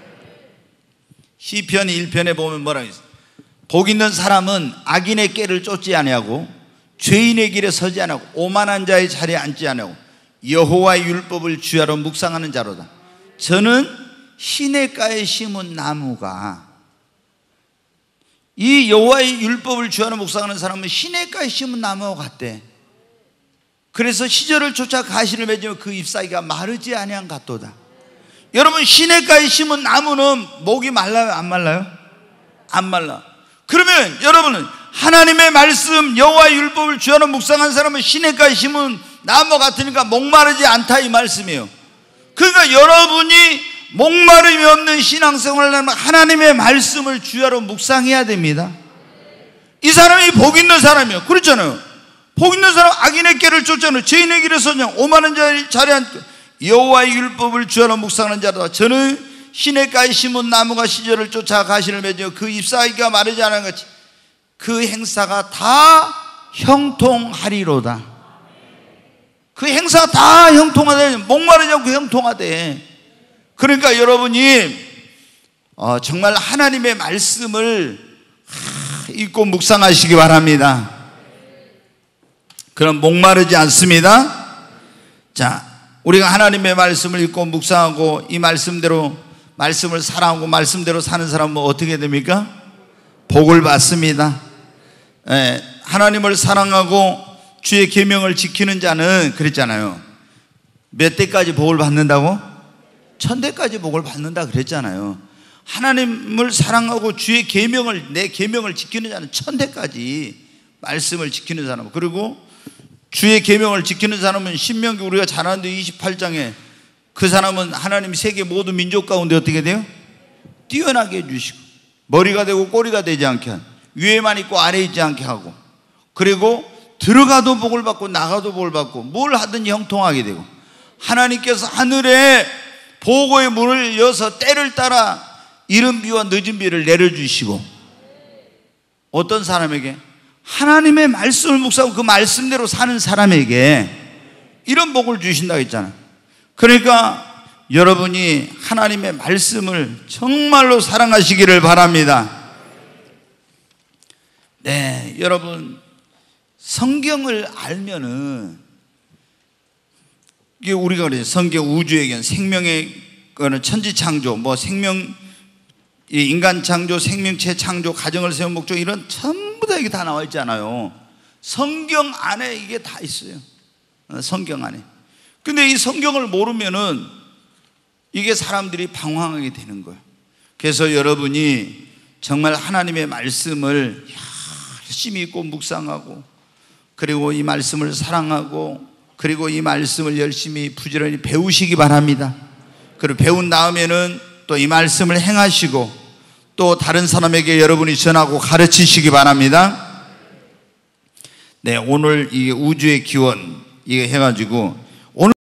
시편 1편에 보면 뭐라고 했어요? 복 있는 사람은 악인의 꾀를 쫓지 아니하고 죄인의 길에 서지 아니하고 오만한 자의 자리에 앉지 아니하고 여호와의 율법을 주야로 묵상하는 자로다. 저는 시냇가에 심은 나무가, 이 여호와의 율법을 주하는 묵상하는 사람은 시냇가에 심은 나무와 같대. 그래서 시절을 쫓아 가시를 맺으며 그 잎사귀가 마르지 아니한 같도다. 여러분, 시냇가에 심은 나무는 목이 말라요, 안 말라요? 안 말라. 그러면 여러분은 하나님의 말씀, 여호와의 율법을 주하는 묵상한 사람은 시냇가에 심은 나무 같으니까 목마르지 않다, 이 말씀이에요. 그러니까 여러분이 목마름이 없는 신앙생활을 하면 하나님의 말씀을 주야로 묵상해야 됩니다. 이 사람이 복 있는 사람이에요. 그렇잖아요. 복 있는 사람, 악인의 길을 쫓잖아요. 죄인의 길에 서냐 오만한 자리에 앉고 여호와의 율법을 주야로 묵상하는 자로다. 저는 시냇가에 심은 나무가 시절을 쫓아 가시를 맺으며 그 잎사귀가 마르지 않은 같이 그 행사가 다 형통하리로다. 그 행사가 다 형통하대. 목마르지 않고 형통하대. 그러니까 여러분이 정말 하나님의 말씀을 읽고 묵상하시기 바랍니다. 그럼 목마르지 않습니다. 자, 우리가 하나님의 말씀을 읽고 묵상하고 이 말씀대로 말씀을 사랑하고 말씀대로 사는 사람은 어떻게 됩니까? 복을 받습니다. 하나님을 사랑하고 주의 계명을 지키는 자는 그랬잖아요. 몇 대까지 복을 받는다고? 1000대까지 복을 받는다 그랬잖아요. 하나님을 사랑하고 주의 계명을, 내 계명을 지키는 자는 1000대까지 말씀을 지키는 사람, 그리고 주의 계명을 지키는 사람은 신명기 우리가 잘 아는데 28장에 그 사람은 하나님 세계 모든 민족 가운데 어떻게 돼요? 뛰어나게 해주시고 머리가 되고 꼬리가 되지 않게 하고 위에만 있고 아래에 있지 않게 하고, 그리고 들어가도 복을 받고 나가도 복을 받고 뭘 하든지 형통하게 되고, 하나님께서 하늘에 보고의 문을 여서 때를 따라 이른 비와 늦은 비를 내려주시고, 어떤 사람에게? 하나님의 말씀을 묵상하고 그 말씀대로 사는 사람에게 이런 복을 주신다고 했잖아요. 그러니까 여러분이 하나님의 말씀을 정말로 사랑하시기를 바랍니다. 네, 여러분, 성경을 알면은, 이게 우리가 그래요. 성경 우주의 생명의 거는 천지창조, 뭐 생명, 인간 창조, 생명체 창조, 가정을 세운 목적, 이런 전부 다 이게 다 나와 있잖아요. 성경 안에 이게 다 있어요. 성경 안에. 근데 이 성경을 모르면은 이게 사람들이 방황하게 되는 거예요. 그래서 여러분이 정말 하나님의 말씀을 열심히 읽고 묵상하고, 그리고 이 말씀을 사랑하고, 그리고 이 말씀을 열심히 부지런히 배우시기 바랍니다. 그리고 배운 다음에는 또 이 말씀을 행하시고 또 다른 사람에게 여러분이 전하고 가르치시기 바랍니다. 네, 오늘 이 우주의 기원 이게 해가지고